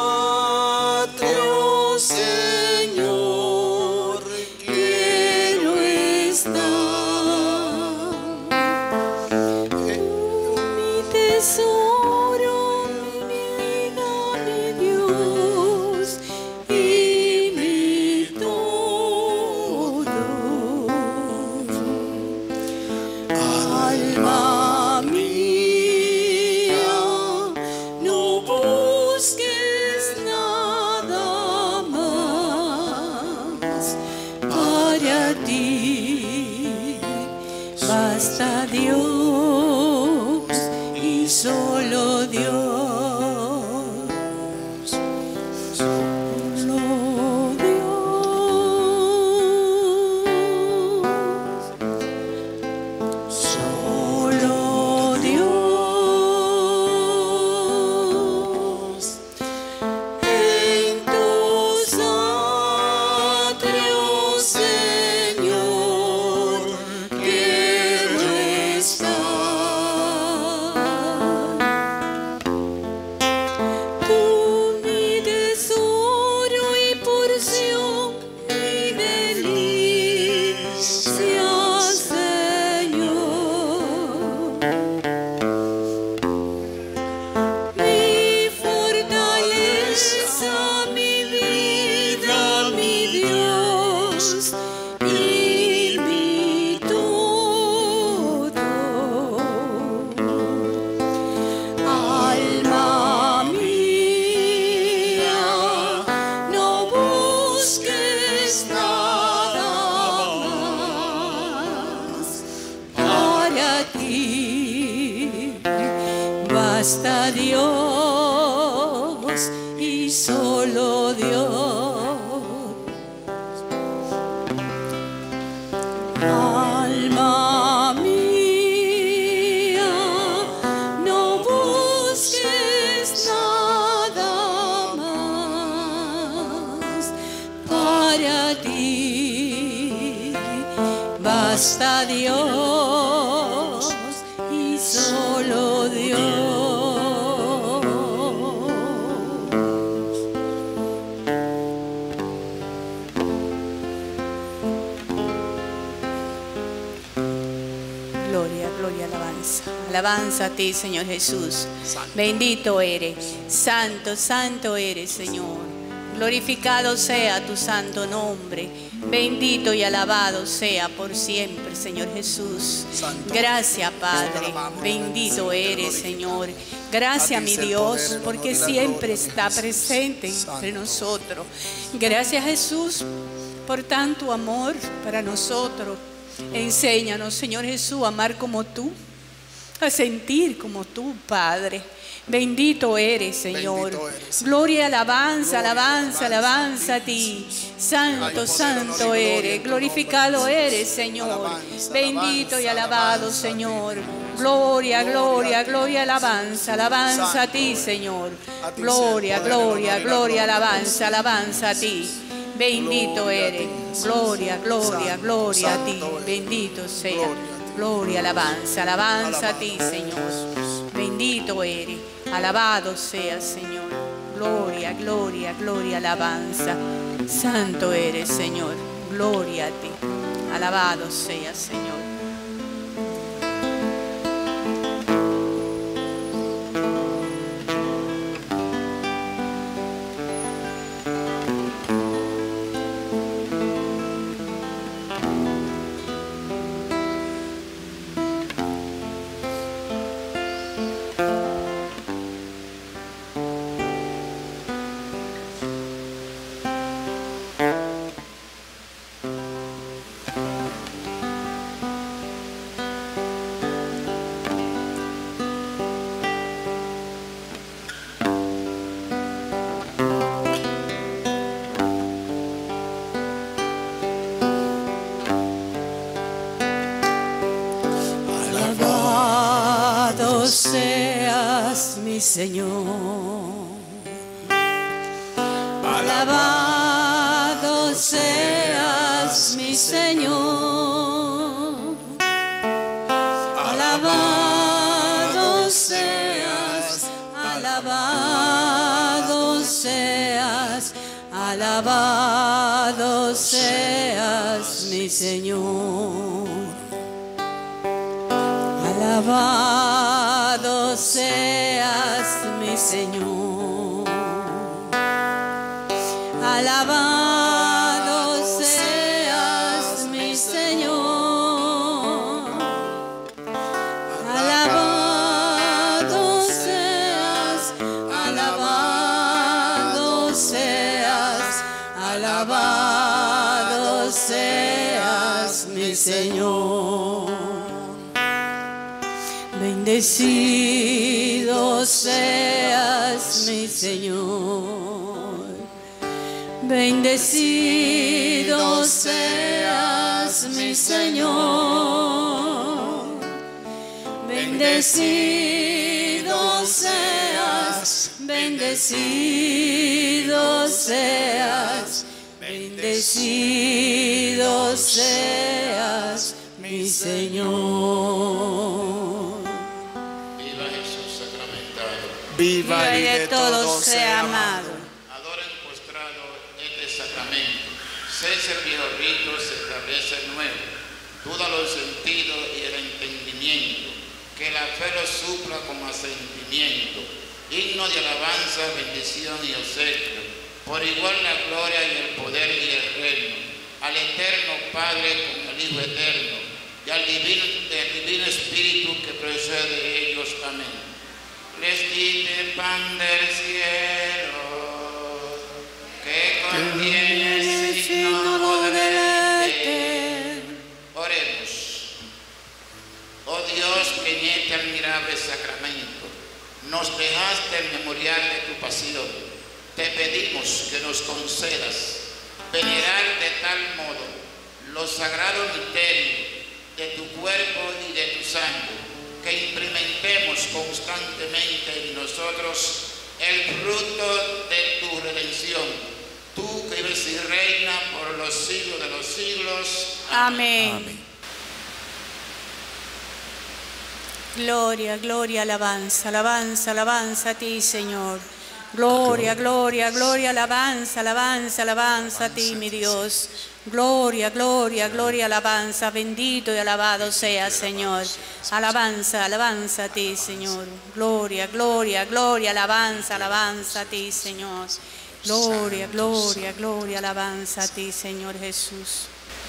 atrios, Señor, quiero estar. Mi tesoro, mi vida, mi Dios y mi todo. Alma mía, no busques nada más. Para ti basta Dios y solo Dios. Solo Dios. Solo Dios. Alma mía, no busques nada más para ti. Basta Dios y solo Dios. Gloria, gloria, alabanza. Alabanza a ti, Señor Jesús. Bendito eres. Santo, santo eres, Señor. Glorificado sea tu santo nombre. Bendito y alabado sea por siempre, Señor Jesús. Gracias, Padre. Bendito eres, Señor. Gracias, mi Dios, porque siempre está presente entre nosotros. Gracias, Jesús, por tanto amor para nosotros. Enséñanos, Señor Jesús, a amar como tú, a sentir como tú, Padre. Bendito eres, Señor. Bendito eres. Gloria, alabanza, Gloria, alabanza, alabanza a ti. Santo, santo eres. Glorificado eres, Señor. Bendito y alabado, Señor. Gloria, gloria, gloria, alabanza, alabanza a ti, Señor. Gloria, gloria, gloria, alabanza, alabanza a ti. Bendito eres. Gloria, gloria, gloria a ti. Bendito sea. Gloria, alabanza, alabanza a ti, Señor. Bendito eres. Alabado sea, Señor. Gloria, gloria, gloria, alabanza. Santo eres, Señor. Gloria a ti. Alabado sea, Señor. Alabado seas mi Señor. Alabado seas mi Señor. Alabado seas, alabado seas, alabado seas mi Señor. Alabado seas mi Señor. Alabado seas mi Señor. Alabado seas, alabado seas, alabado seas mi Señor. Bendecido seas mi Señor. Bendecido seas mi Señor. Bendecido seas, bendecido seas, bendecido seas mi Señor. Viva Jesús sacramentado. Viva Y de todos sea amado. Adoren postrado este sacramento. Cese el viejo rito, se establece el nuevo. Duda los sentidos y el entendimiento. Que la fe lo supla como asentimiento. Himno de alabanza, bendición y obsequio. Por igual la gloria y el poder y el reino. Al eterno Padre con el Hijo eterno. Y al divino Espíritu que procede de ellos. Amén. Les quite pan del cielo, que contiene el signo de deleite. Oremos. Oh Dios, que en este admirable sacramento nos dejaste el memorial de tu pasión, te pedimos que nos concedas venerar de tal modo los sagrados misterios de tu cuerpo y de tu sangre, que implementemos constantemente en nosotros el fruto de tu redención. Tú que vives y reinas por los siglos de los siglos. Amén. Amén. Gloria, gloria, alabanza, alabanza, alabanza a ti, Señor. Gloria, gloria, gloria, alabanza, alabanza, alabanza a ti, mi Dios. Gloria, gloria, gloria, alabanza. Bendito y alabado sea, Señor. Alabanza, alabanza a ti, Señor. Gloria, gloria, gloria, alabanza, alabanza a ti, Señor. Gloria, gloria, gloria, alabanza a ti, Señor Jesús.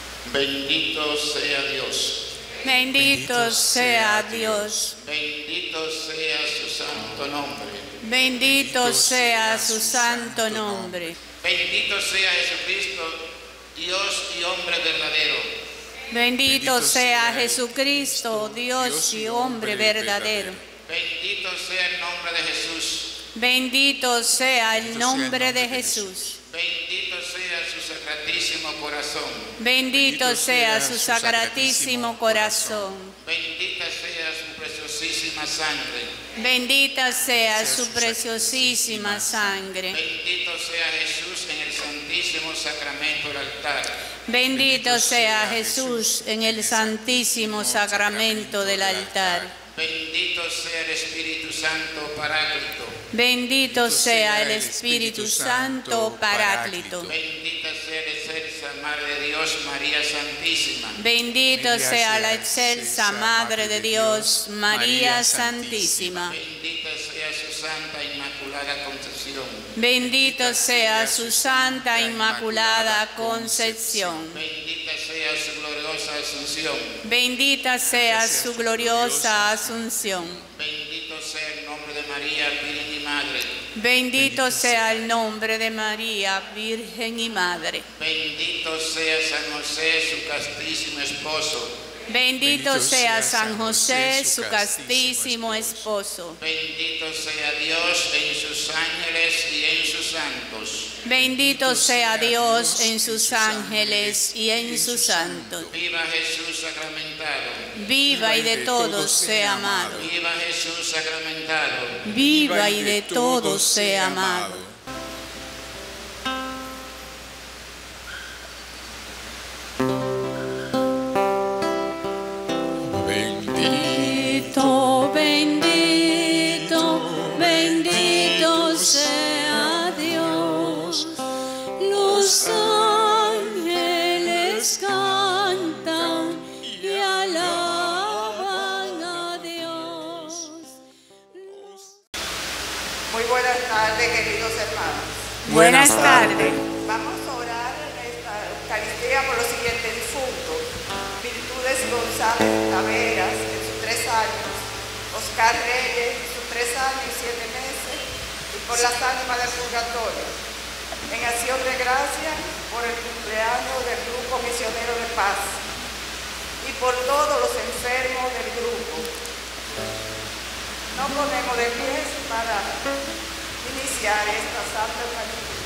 Bendito sea Dios. Bendito sea Dios. Bendito sea su santo nombre. Bendito sea su santo nombre. Bendito sea Jesucristo, Dios y hombre verdadero. Bendito sea Jesucristo, Dios y hombre verdadero. Bendito sea el nombre de Jesús. Bendito sea el nombre de Jesús. Bendito sea su sacratísimo corazón. Bendito sea su sacratísimo corazón. Bendita sea su preciosísima sangre. Bendita sea su preciosísima sangre. Bendito sea Jesús en el santísimo sacramento del altar. Bendito sea Jesús en el santísimo sacramento del altar. Bendito sea el Espíritu Santo Paráclito. Bendito sea el Espíritu Santo Paráclito. Bendita sea la excelsa Madre de Dios, María Santísima. Bendito sea la excelsa Madre de Dios, María Santísima. Bendita sea su Santa Inmaculada Concepción. Bendito sea su Santa Inmaculada Concepción. Bendita sea su gloriosa Asunción. Bendita sea su gloriosa Asunción. Bendito sea el nombre de María, Virgen y Madre. Bendito sea el nombre de María, Virgen y Madre. Bendito sea San José, su castísimo esposo. Bendito sea San José, su castísimo esposo. Bendito sea Dios en sus ángeles y en sus santos. Bendito sea Dios en sus ángeles y en sus santos. Viva Jesús sacramentado. Viva y de todos sea amado. Viva Jesús sacramentado. Viva y de todos sea amado. Bendito, bendito, bendito sea Dios. Los ángeles cantan y alaban a Dios. Muy buenas tardes, queridos hermanos. Buenas tardes. Vamos a orar en esta Eucaristía por los siguientes difuntos. Virtudes González Taveras, en sus 3 años. Oscar Reyes, en sus 3 años y 7 meses. Y por las ánimas del purgatorio. En acción de gracia por el cumpleaños del Grupo Misionero de Paz. Y por todos los enfermos del grupo. Nos ponemos de pie para iniciar esta Santa Eucaristía.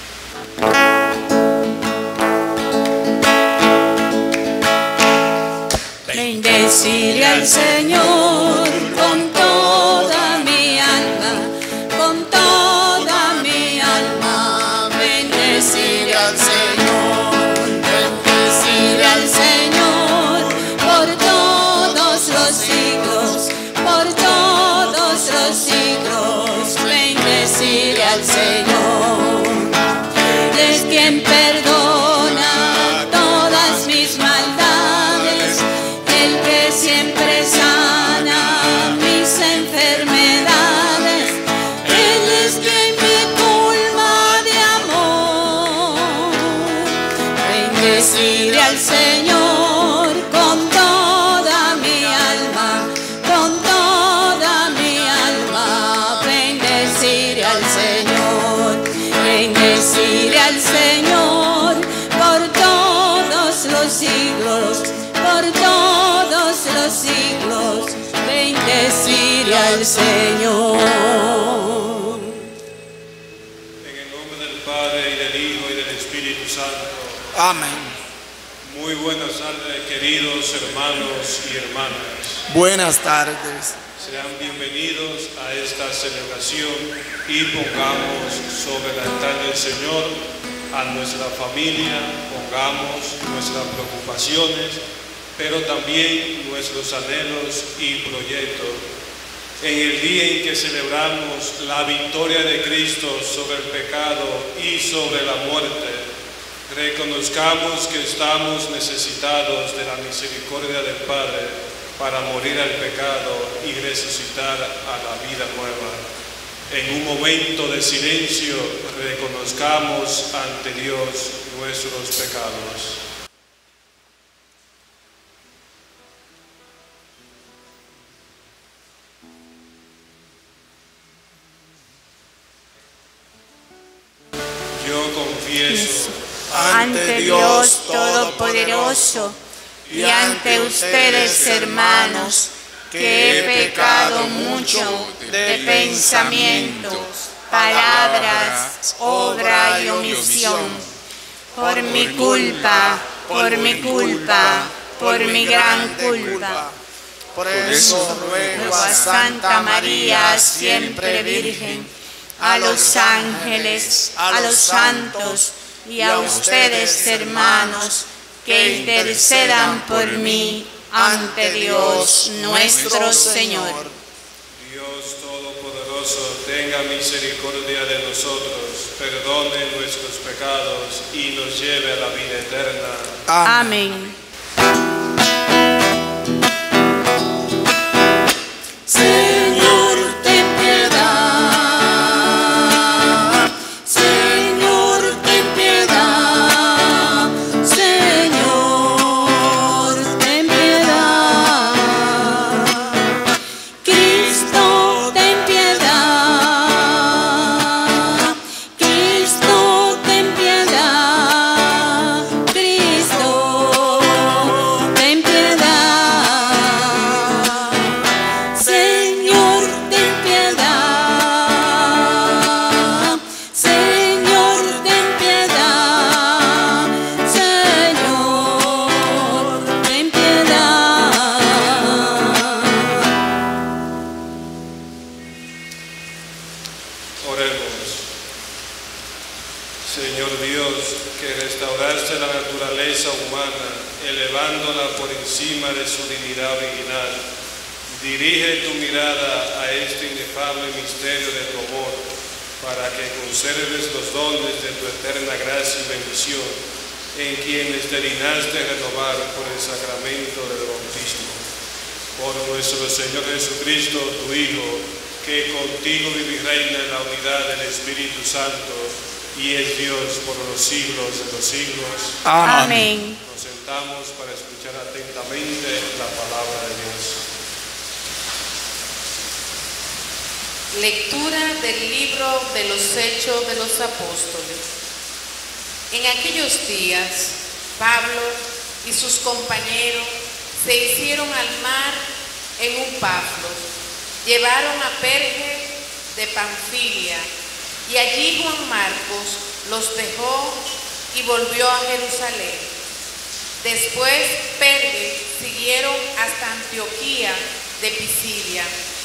Bendeciré al Señor con toda mi alma, con toda mi alma. Bendeciré al Señor, bendeciré al Señor por todos los siglos, por todos los siglos. Bendeciré al Señor, Él es quien perdona todas mis maldades, el que siempre sana mis enfermedades. Él es quien me colma de amor. Bendeciré al Señor con toda mi alma, con toda mi alma. Bendeciré al Señor, bendeciré al Señor por todos los siglos, por todos los siglos. Bendeciré al Señor. En el nombre del Padre, y del Hijo, y del Espíritu Santo. Amén. Muy buenas tardes, queridos hermanos y hermanas. Buenas tardes. Sean bienvenidos a esta celebración y pongamos sobre el altar del Señor a nuestra familia, pongamos nuestras preocupaciones, pero también nuestros anhelos y proyectos. En el día en que celebramos la victoria de Cristo sobre el pecado y sobre la muerte, reconozcamos que estamos necesitados de la misericordia del Padre para morir al pecado y resucitar a la vida nueva. En un momento de silencio, reconozcamos ante Dios nuestros pecados. Yo confieso ante Dios Todopoderoso y ante ustedes, hermanos, que he pecado mucho de pensamiento, palabras, obra y omisión, por mi culpa, por mi culpa, por mi gran culpa. Por eso ruego a Santa María, siempre Virgen, a los ángeles, a los santos y a ustedes, hermanos, que intercedan por mí ante Dios nuestro Señor. Dios Todopoderoso, tenga misericordia de nosotros, perdone nuestros pecados y nos lleve a la vida eterna. Amén. Señor, ten piedad. Señor, ten piedad. Señor, ten piedad. Cristo, ten piedad. Cristo, ten piedad. Cristo, ten piedad. Señor, ten piedad. Señor, ten piedad. Señor, ten piedad. Oremos. Señor Dios, que restauraste la naturaleza humana, elevándola por encima de su dignidad original, dirige tu mirada a este inefable misterio de tu amor, para que conserves los dones de tu eterna gracia y bendición, en quienes te dignaste renovar por el sacramento del bautismo. Por nuestro Señor Jesucristo, tu Hijo, que contigo vive y reina en la unidad del Espíritu Santo, y es Dios por los siglos de los siglos. Amén. Nos sentamos para escuchar atentamente la palabra de Dios. Lectura del libro de los Hechos de los Apóstoles. En aquellos días, Pablo y sus compañeros se hicieron al mar en un Pafos, llevaron a Perge de Panfilia, y allí Juan Marcos los dejó y volvió a Jerusalén. Después Perge siguieron hasta Antioquía de Pisidia,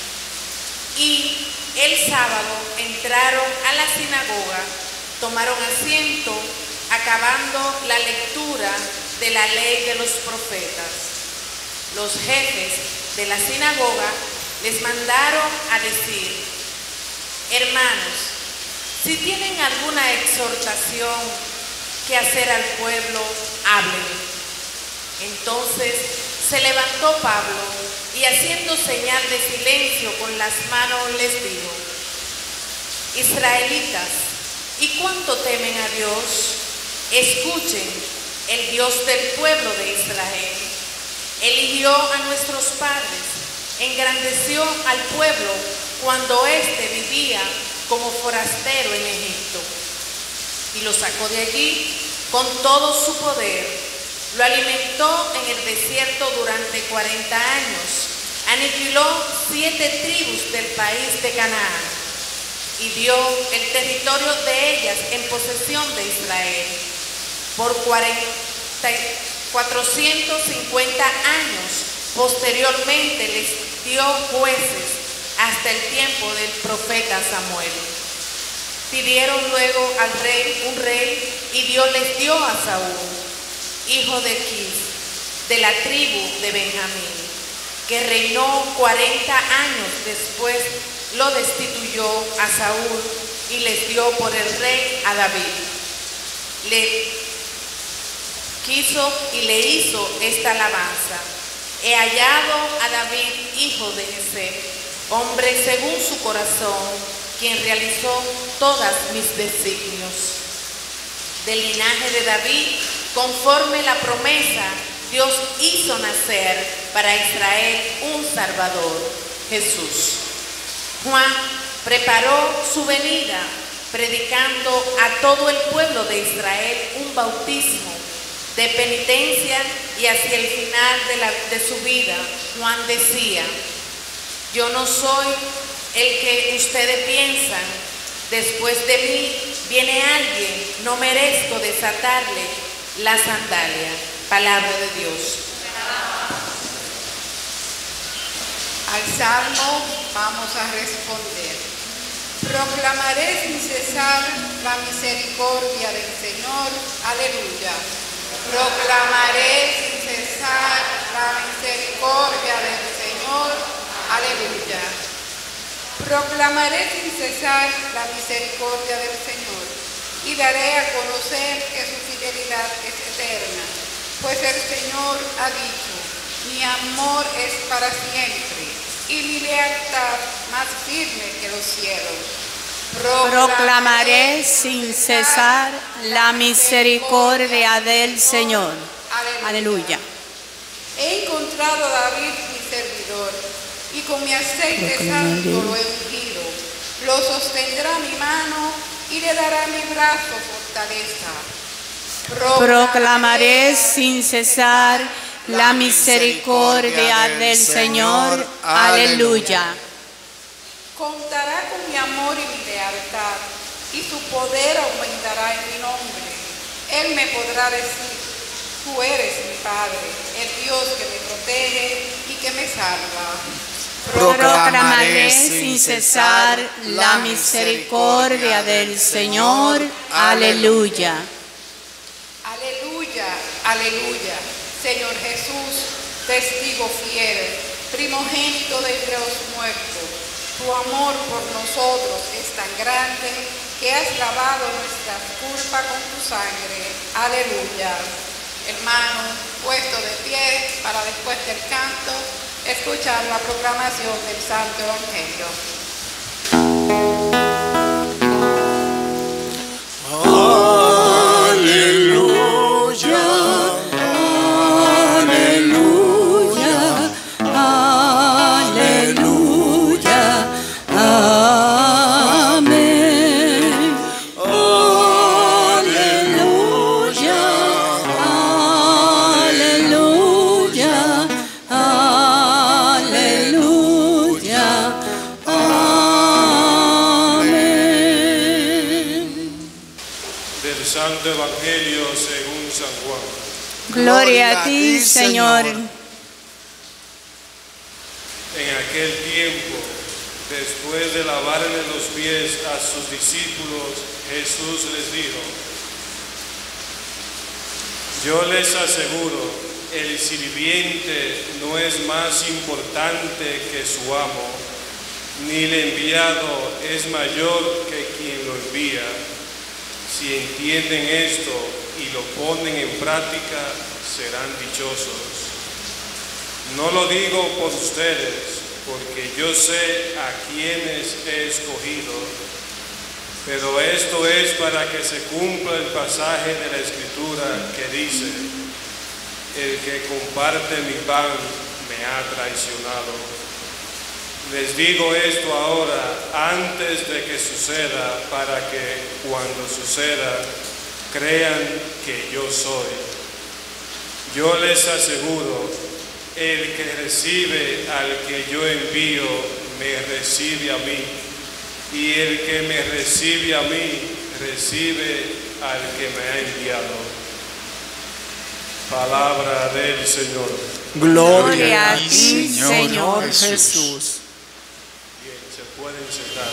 y el sábado entraron a la sinagoga, tomaron asiento, acabando la lectura de la ley de los profetas. Los jefes de la sinagoga les mandaron a decir: hermanos, si tienen alguna exhortación que hacer al pueblo, hablen. Entonces se levantó Pablo y, haciendo señal de silencio con las manos, les dijo: israelitas, ¿y cuánto temen a Dios? Escuchen, el Dios del pueblo de Israel eligió a nuestros padres, engrandeció al pueblo cuando éste vivía como forastero en Egipto, y lo sacó de allí con todo su poder. Lo alimentó en el desierto durante 40 años, aniquiló 7 tribus del país de Canaán y dio el territorio de ellas en posesión de Israel. Por 450 años posteriormente les dio jueces hasta el tiempo del profeta Samuel. Pidieron luego al rey un rey y Dios les dio a Saúl, hijo de Quis, de la tribu de Benjamín, que reinó 40 años después. Lo destituyó a Saúl y les dio por el rey a David. Le hizo esta alabanza: he hallado a David, hijo de Jesé, hombre según su corazón, quien realizó todas mis designios. Del linaje de David, conforme la promesa, Dios hizo nacer para Israel un Salvador, Jesús. Juan preparó su venida, predicando a todo el pueblo de Israel un bautismo de penitencia, y hacia el final de su vida, Juan decía: yo no soy el que ustedes piensan, después de mí viene alguien, no merezco desatarle la sandalia. Palabra de Dios. Al Salmo vamos a responder: proclamaré sin cesar la misericordia del Señor. Aleluya. Proclamaré sin cesar la misericordia del Señor. Aleluya. Proclamaré sin cesar la misericordia del Señor y daré a conocer que su fidelidad es eterna, pues el Señor ha dicho: mi amor es para siempre y mi lealtad más firme que los cielos. Proclamaré sin cesar la misericordia del Señor. Aleluya. He encontrado a David mi servidor, y con mi aceite santo lo he ungido. Lo sostendrá mi mano y le dará mi brazo fortaleza. Proclamaré sin cesar la misericordia del Señor. Aleluya. Contará con mi amor y mi lealtad, y su poder aumentará en mi nombre. Él me podrá decir: tú eres mi Padre, el Dios que me protege y que me salva. Proclamaré sin cesar la misericordia del Señor. Aleluya. Aleluya, aleluya. Señor Jesús, testigo fiel, primogénito de entre los muertos, tu amor por nosotros es tan grande que has lavado nuestras culpas con tu sangre. Aleluya. Hermanos, puesto de pie para después del canto escuchar la proclamación del Santo Evangelio. Aleluya, aleluya, aleluya, amén. Aleluya, aleluya, aleluya, amén. Del Santo Evangelio según San Juan. Gloria a ti, Señor. En aquel tiempo, después de lavarle los pies a sus discípulos, Jesús les dijo: yo les aseguro, el sirviente no es más importante que su amo, ni el enviado es mayor que quien lo envía. Si entienden esto y lo ponen en práctica, serán dichosos. No lo digo por ustedes, porque yo sé a quienes he escogido, pero esto es para que se cumpla el pasaje de la Escritura que dice: el que comparte mi pan me ha traicionado. Les digo esto ahora, antes de que suceda, para que cuando suceda, crean que yo soy. Yo les aseguro, el que recibe al que yo envío, me recibe a mí, y el que me recibe a mí, recibe al que me ha enviado. Palabra del Señor. Gloria a ti, Señor Jesús. Bien, se pueden sentar.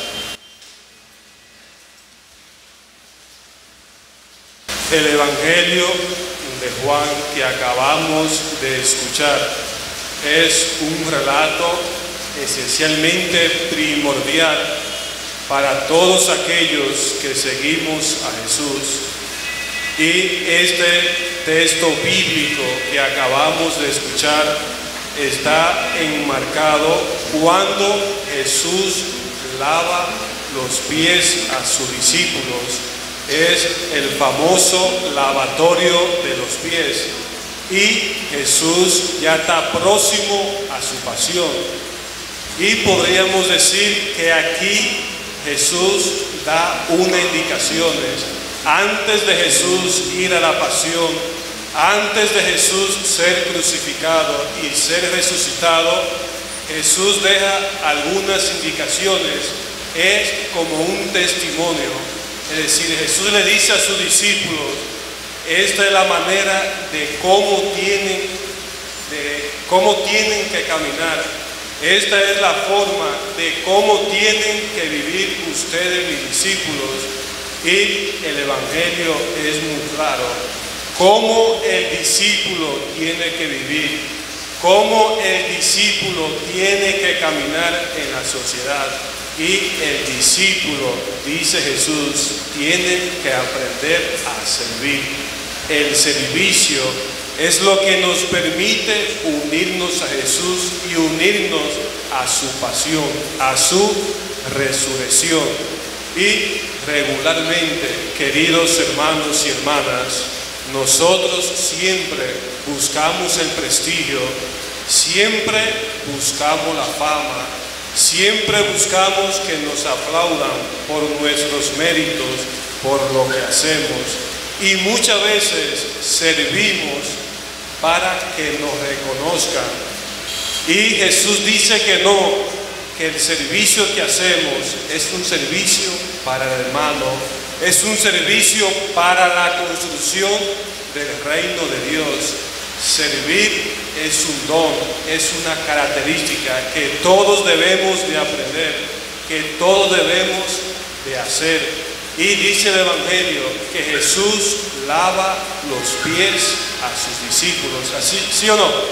El Evangelio de Juan que acabamos de escuchar es un relato esencialmente primordial para todos aquellos que seguimos a Jesús. Y este texto bíblico que acabamos de escuchar está enmarcado cuando Jesús lava los pies a sus discípulos. Es el famoso lavatorio de los pies. Y Jesús ya está próximo a su pasión. Y podríamos decir que aquí Jesús da unas indicaciones. Antes de Jesús ir a la pasión, antes de Jesús ser crucificado y ser resucitado, Jesús deja algunas indicaciones. Es como un testimonio. Es decir, Jesús le dice a sus discípulos, esta es la manera de cómo tienen que caminar. Esta es la forma de cómo tienen que vivir ustedes, mis discípulos. Y el Evangelio es muy claro. Cómo el discípulo tiene que vivir, cómo el discípulo tiene que caminar en la sociedad. Y el discípulo, dice Jesús, tiene que aprender a servir. El servicio es lo que nos permite unirnos a Jesús y unirnos a su pasión, a su resurrección. Y regularmente, queridos hermanos y hermanas, nosotros siempre buscamos el prestigio, siempre buscamos la fama, siempre buscamos que nos aplaudan por nuestros méritos, por lo que hacemos. Y muchas veces servimos para que nos reconozcan. Y Jesús dice que no, que el servicio que hacemos es un servicio para el hermano, es un servicio para la construcción del reino de Dios. Servir es un don, es una característica que todos debemos de aprender, que todos debemos de hacer. Y dice el Evangelio que Jesús lava los pies a sus discípulos. ¿Así, sí o no?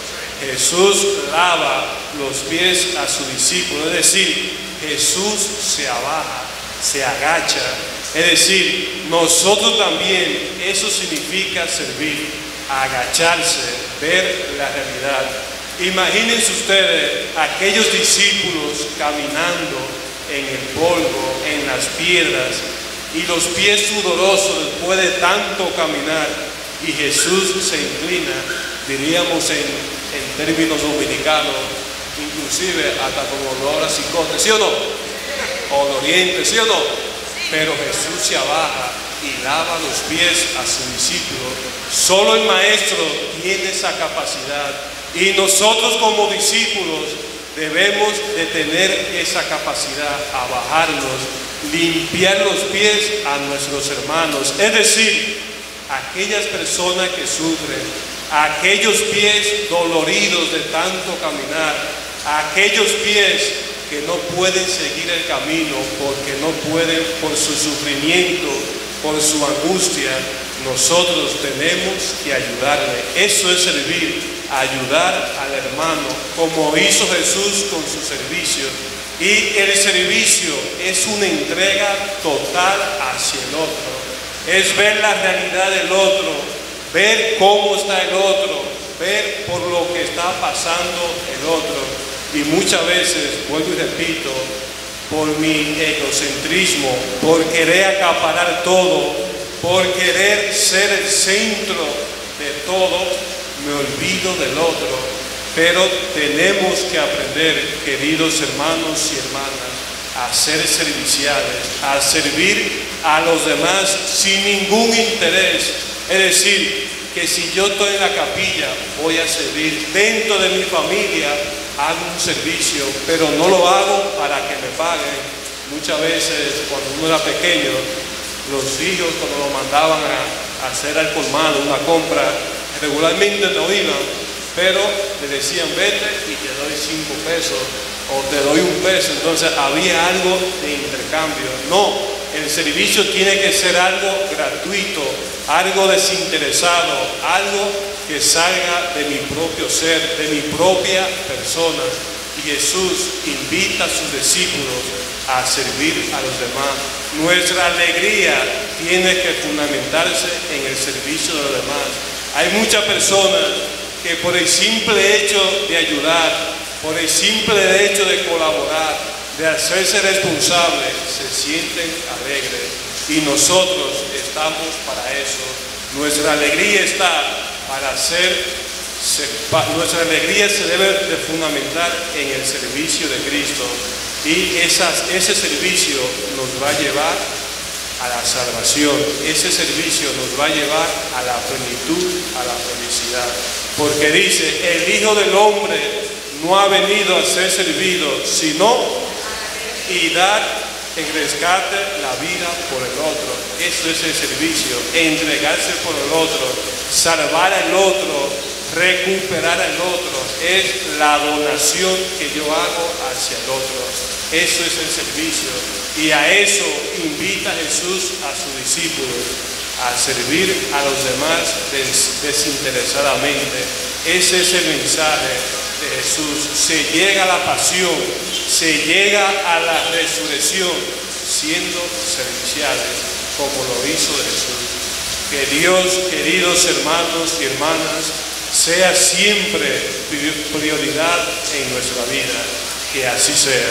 Jesús lava los pies a sus discípulos. Es decir, Jesús se abaja, se agacha. Es decir, nosotros también, eso significa servir, agacharse, ver la realidad. Imagínense ustedes aquellos discípulos caminando en el polvo, en las piedras, y los pies sudorosos después de tanto caminar, y Jesús se inclina, diríamos en términos dominicanos, inclusive hasta como olor a cicote, ¿sí o no? O de oriente, ¿sí o no? Pero Jesús se abaja y lava los pies a sus discípulos. Solo el Maestro tiene esa capacidad, y nosotros como discípulos debemos de tener esa capacidad, a bajarnos, limpiar los pies a nuestros hermanos, es decir, aquellas personas que sufren, aquellos pies doloridos de tanto caminar, aquellos pies que no pueden seguir el camino porque no pueden, por su sufrimiento, por su angustia. Nosotros tenemos que ayudarle. Eso es servir, ayudar al hermano, como hizo Jesús con su servicio. Y el servicio es una entrega total hacia el otro. Es ver la realidad del otro, ver cómo está el otro, ver por lo que está pasando el otro. Y muchas veces, vuelvo y repito, por mi egocentrismo, por querer acaparar todo, por querer ser el centro de todo, me olvido del otro. Pero tenemos que aprender, queridos hermanos y hermanas, a ser serviciales, a servir a los demás sin ningún interés. Es decir, que si yo estoy en la capilla, voy a servir. Dentro de mi familia hago un servicio, pero no lo hago para que me paguen. Muchas veces, cuando uno era pequeño, los hijos, cuando lo mandaban a hacer al colmado una compra, regularmente no iban, pero le decían vete y te doy 5 pesos o te doy 1 peso. Entonces había algo de intercambio. No, el servicio tiene que ser algo gratuito, algo desinteresado, algo que salga de mi propio ser, de mi propia persona. Y Jesús invita a sus discípulos a servir a los demás. Nuestra alegría tiene que fundamentarse en el servicio de los demás. Hay muchas personas que por el simple hecho de ayudar, por el simple hecho de colaborar, de hacerse responsables, se sienten alegres. Y nosotros estamos para eso. Nuestra alegría está para nuestra alegría se debe de fundamentar en el servicio de Cristo. Y ese servicio nos va a llevar a la salvación. Ese servicio nos va a llevar a la plenitud, a la felicidad. Porque dice, el Hijo del Hombre no ha venido a ser servido, sino y dar en rescate la vida por el otro. Eso es el servicio, entregarse por el otro, salvar al otro, recuperar al otro. Es la donación que yo hago hacia el otro. Eso es el servicio. Y a eso invita Jesús a sus discípulos, a servir a los demás desinteresadamente. Ese es el mensaje de Jesús. Se llega a la pasión, se llega a la resurrección siendo serviciales, como lo hizo Jesús. Que Dios, queridos hermanos y hermanas, sea siempre prioridad en nuestra vida. Que así sea.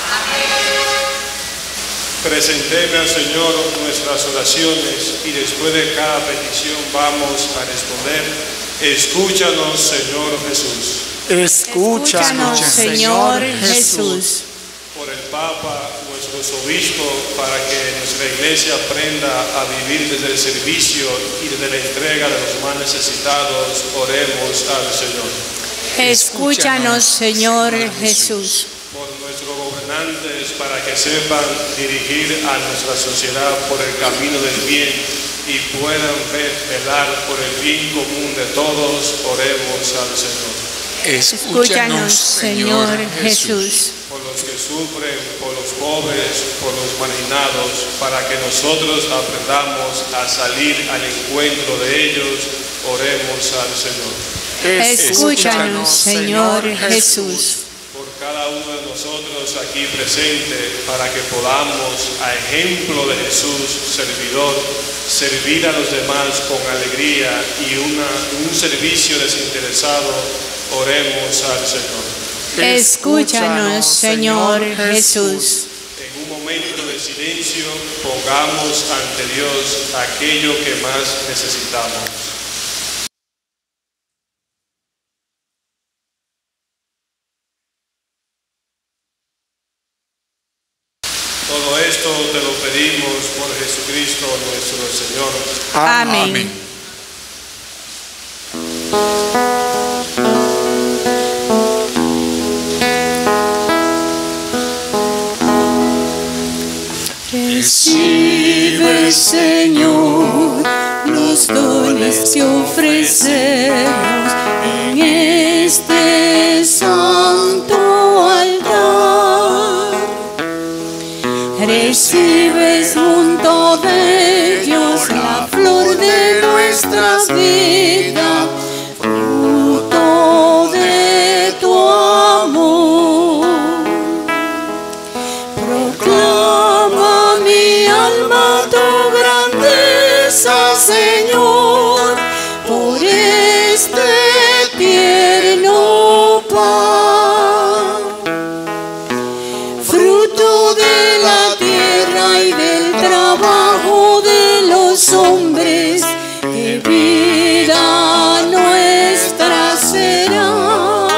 Presentemos al Señor nuestras oraciones y después de cada petición vamos a responder. Escúchanos, Señor Jesús. Escúchanos, Señor Jesús. Por el Papa, nuestros obispos, para que nuestra iglesia aprenda a vivir desde el servicio y desde la entrega de los más necesitados, oremos al Señor. Escúchanos, Señor Jesús. Por nuestros gobernantes, para que sepan dirigir a nuestra sociedad por el camino del bien y puedan velar por el bien común de todos, oremos al Señor. Escúchanos, Señor Jesús. Por los que sufren, por los pobres, por los marginados, para que nosotros aprendamos a salir al encuentro de ellos, oremos al Señor. Escúchanos, Señor Jesús. Por cada uno de nosotros aquí presente, para que podamos, a ejemplo de Jesús, servidor, servir a los demás con alegría y un servicio desinteresado, oremos al Señor. Escúchanos, Señor Jesús. En un momento de silencio, pongamos ante Dios aquello que más necesitamos. Todo esto te lo pedimos por Jesucristo nuestro Señor. Amén. Recibe, Señor, los dones que ofrecemos en este santo altar. Recibes junto de ellos la flor de nuestras vidas, fruto de tu amor. Proclama mi alma tu grandeza, Señor, por este tierno pan, fruto de la tierra y del trabajo de los hombres, que vida nuestra será.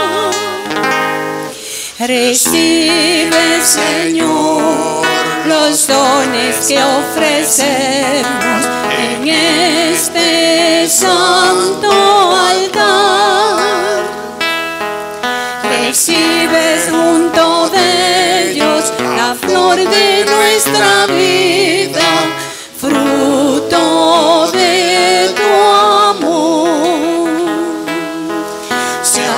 Recibe, Señor, los dones que ofrecemos en este santo altar. Recibes junto de ellos la flor de nuestra vida, fruto de tu amor.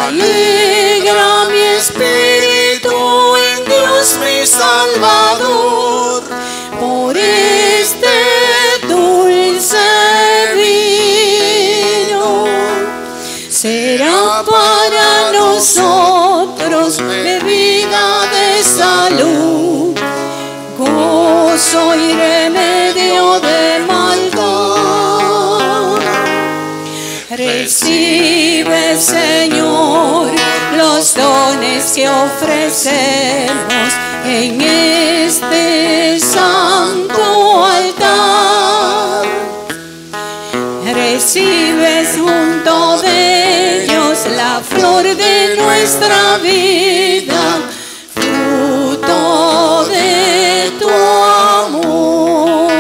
alegra mi espíritu en Dios mi Salvador, por este dulce vino. Será para nosotros bebida de salud, gozo y remedio de maldad. Recibe, Señor, los dones que ofrecemos en este santo altar. Recibes junto de ellos la flor de nuestra vida, fruto de tu amor.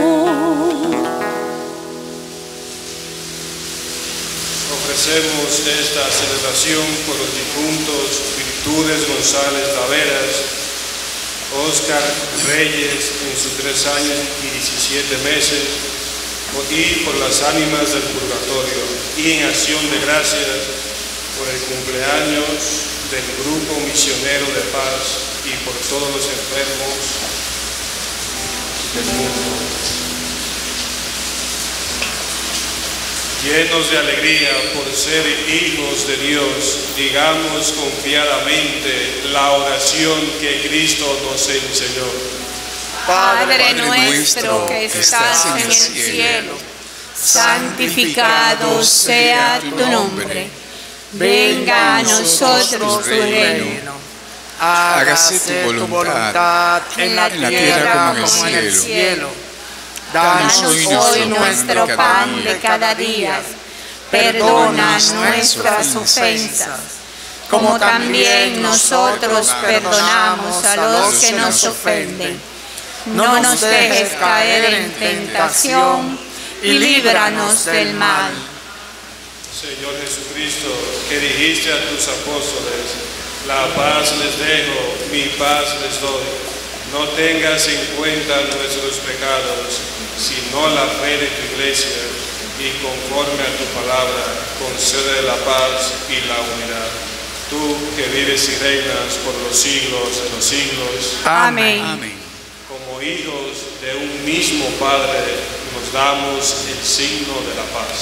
Ofrecemos esta celebración por los difuntos Virtudes González Taveras, Óscar Reyes en sus 3 años y 17 meses, y por las ánimas del purgatorio, y en acción de gracias por el cumpleaños del Grupo Misionero de Paz y por todos los enfermos del mundo. Llenos de alegría por ser hijos de Dios, digamos confiadamente la oración que Cristo nos enseñó. Padre nuestro que estás en el cielo, santificado sea tu nombre. Venga a nosotros tu reino. Hágase tu voluntad en la tierra como en el cielo. Danos hoy nuestro pan de cada día. Perdona nuestras ofensas, como también nosotros perdonamos a los que nos ofenden. No nos dejes caer en tentación y líbranos del mal. Señor Jesucristo, que dijiste a tus apóstoles, la paz les dejo, mi paz les doy. No tengas en cuenta nuestros pecados, sino la fe de tu iglesia, y conforme a tu palabra, concede la paz y la unidad. Tú que vives y reinas por los siglos de los siglos. Amén. Amén. Como hijos de un mismo Padre, nos damos el signo de la paz.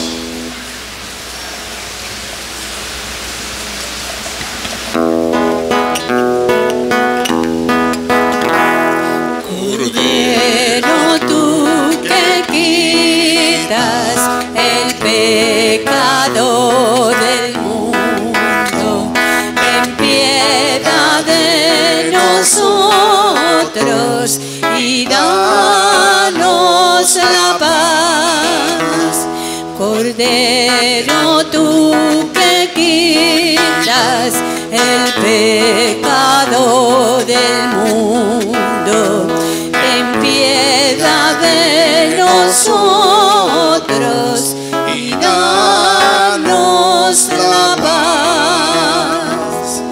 Cordero, tú que quitas el pecado del mundo, ten piedad de nosotros y danos la paz. Cordero, tú que quitas el pecado del mundo, ten piedad de nosotros y danos la paz.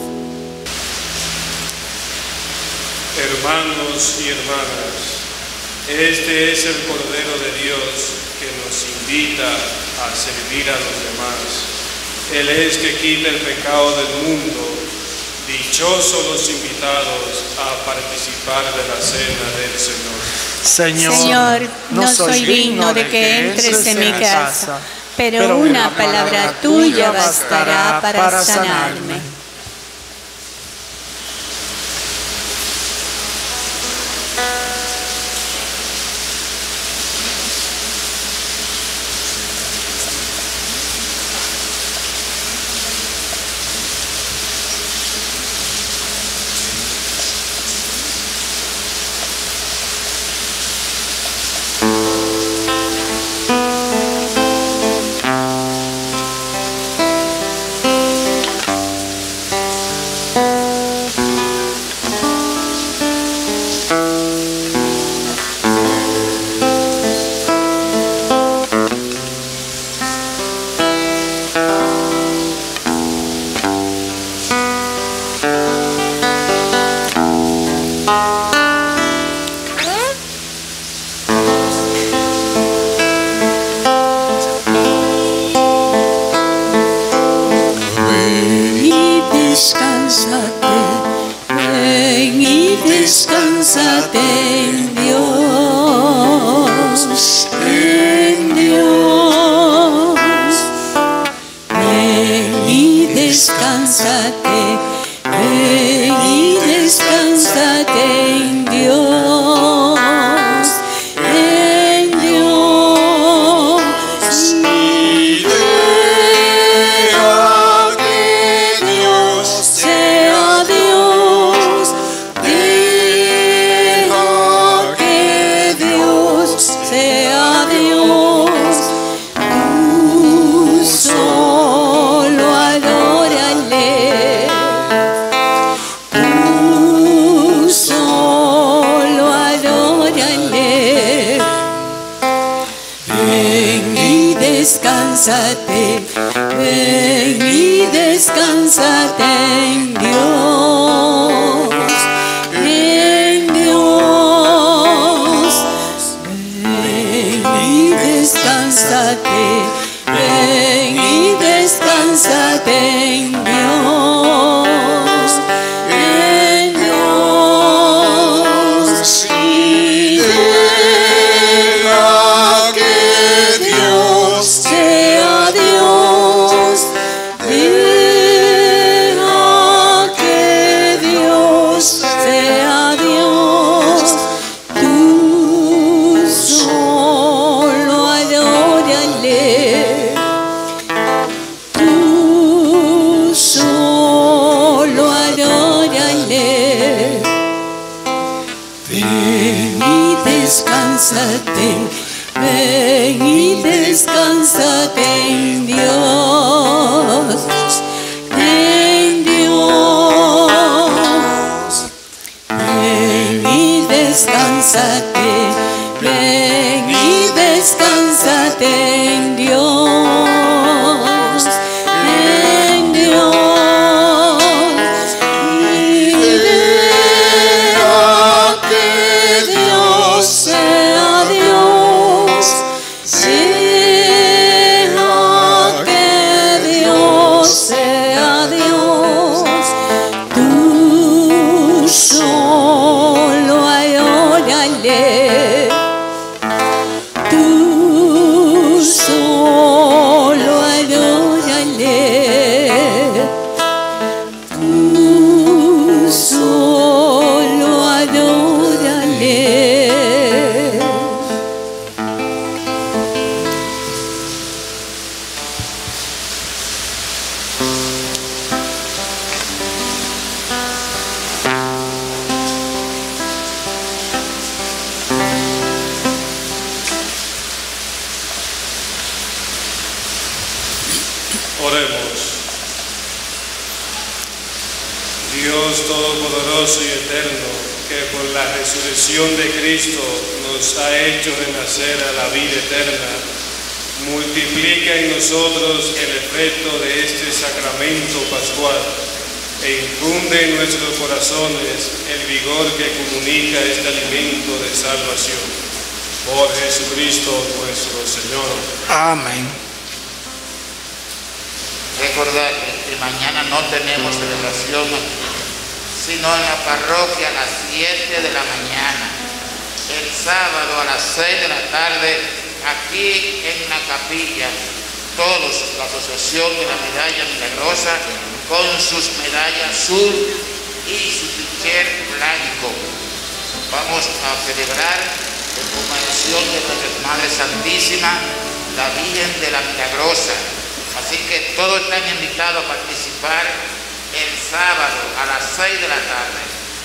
Hermanos y hermanas, este es el Cordero de Dios que nos invita a servir a los demás. Él es que quita el pecado del mundo. Dichosos los invitados a participar de la cena del Señor. Señor, no soy digno de que entres en mi casa, pero una palabra tuya bastará para sanarme. descánsate, ven y descánsate en Dios, en Dios. Y deja que Dios sea Dios, deja que Dios sea Dios. Tú solo adórale, tú solo adórale. Ven y descánsate, ven y descánsate en Dios, en Dios. Ven y descánsate, ven y descánsate en Dios, en Dios. Y deja que Dios sea Dios, deja que Dios sea Dios. Tú solo adórale, tú solo adórale. Ven y descánsate, ven y descánsate en Dios, en Dios. Ven y descánsate, ven y descánsate en Dios, en Dios. Y deja que Dios sea Dios, deja que Dios sea Dios. Tú solo adórale, tú solo adórale, tú solo adórale. Oremos. Dios Todopoderoso y Eterno, que por la resurrección de Cristo nos ha hecho renacer a la vida eterna, multiplica en nosotros el efecto de este sacramento pascual e infunde en nuestros corazones el vigor que comunica este alimento de salvación. Por Jesucristo nuestro Señor. Amén. Recordad que mañana no tenemos celebración aquí, sino en la parroquia a las 7 de la mañana. El sábado a las 6 de la tarde, aquí en la capilla, todos, la Asociación de la Medalla Milagrosa, con sus medallas azul y su t-shirt blanco. Vamos a celebrar en conmemoración de Nuestra Madre Santísima, la Virgen de la Milagrosa. Así que todos están invitados a participar el sábado a las 6 de la tarde.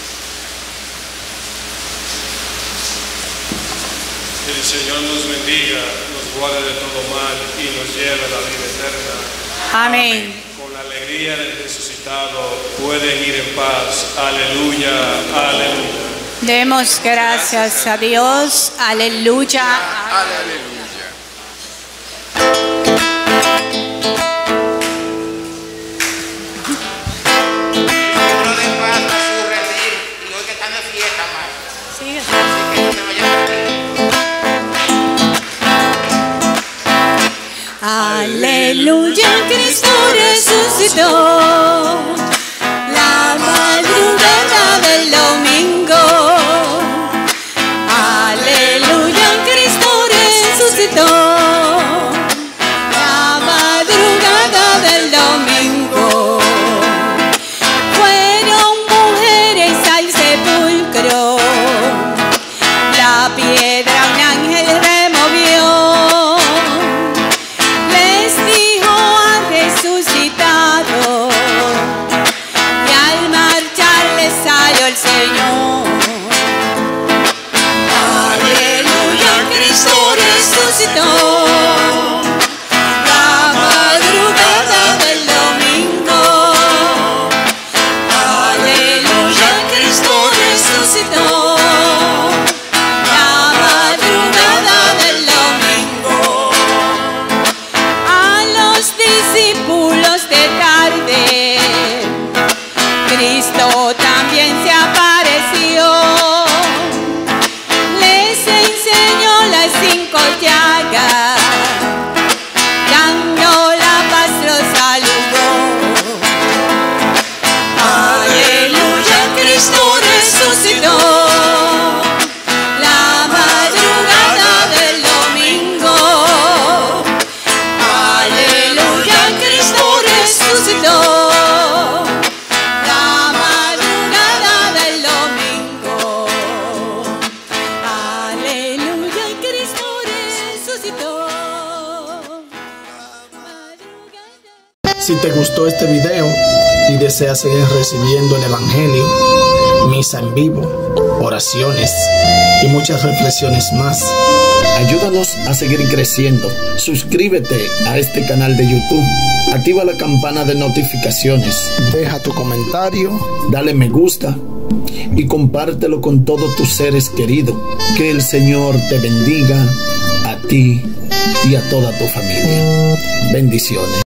El Señor nos bendiga, nos guarde de todo mal y nos lleve a la vida eterna. Amén. Con la alegría del resucitado pueden ir en paz. Aleluya, aleluya. Demos gracias a Dios. Aleluya. Aleluya. Uno de paz a su redil, y hoy que están de fiesta más. Sigue. Así que no se vayan a ir. Aleluya, Cristo resucitó. La madrugada del domingo. Aleluya, Cristo resucitó. Si te gustó este video y deseas seguir recibiendo el Evangelio, misa en vivo, oraciones y muchas reflexiones más, ayúdanos a seguir creciendo. Suscríbete a este canal de YouTube, activa la campana de notificaciones, deja tu comentario, dale me gusta y compártelo con todos tus seres queridos. Que el Señor te bendiga a ti y a toda tu familia. Bendiciones.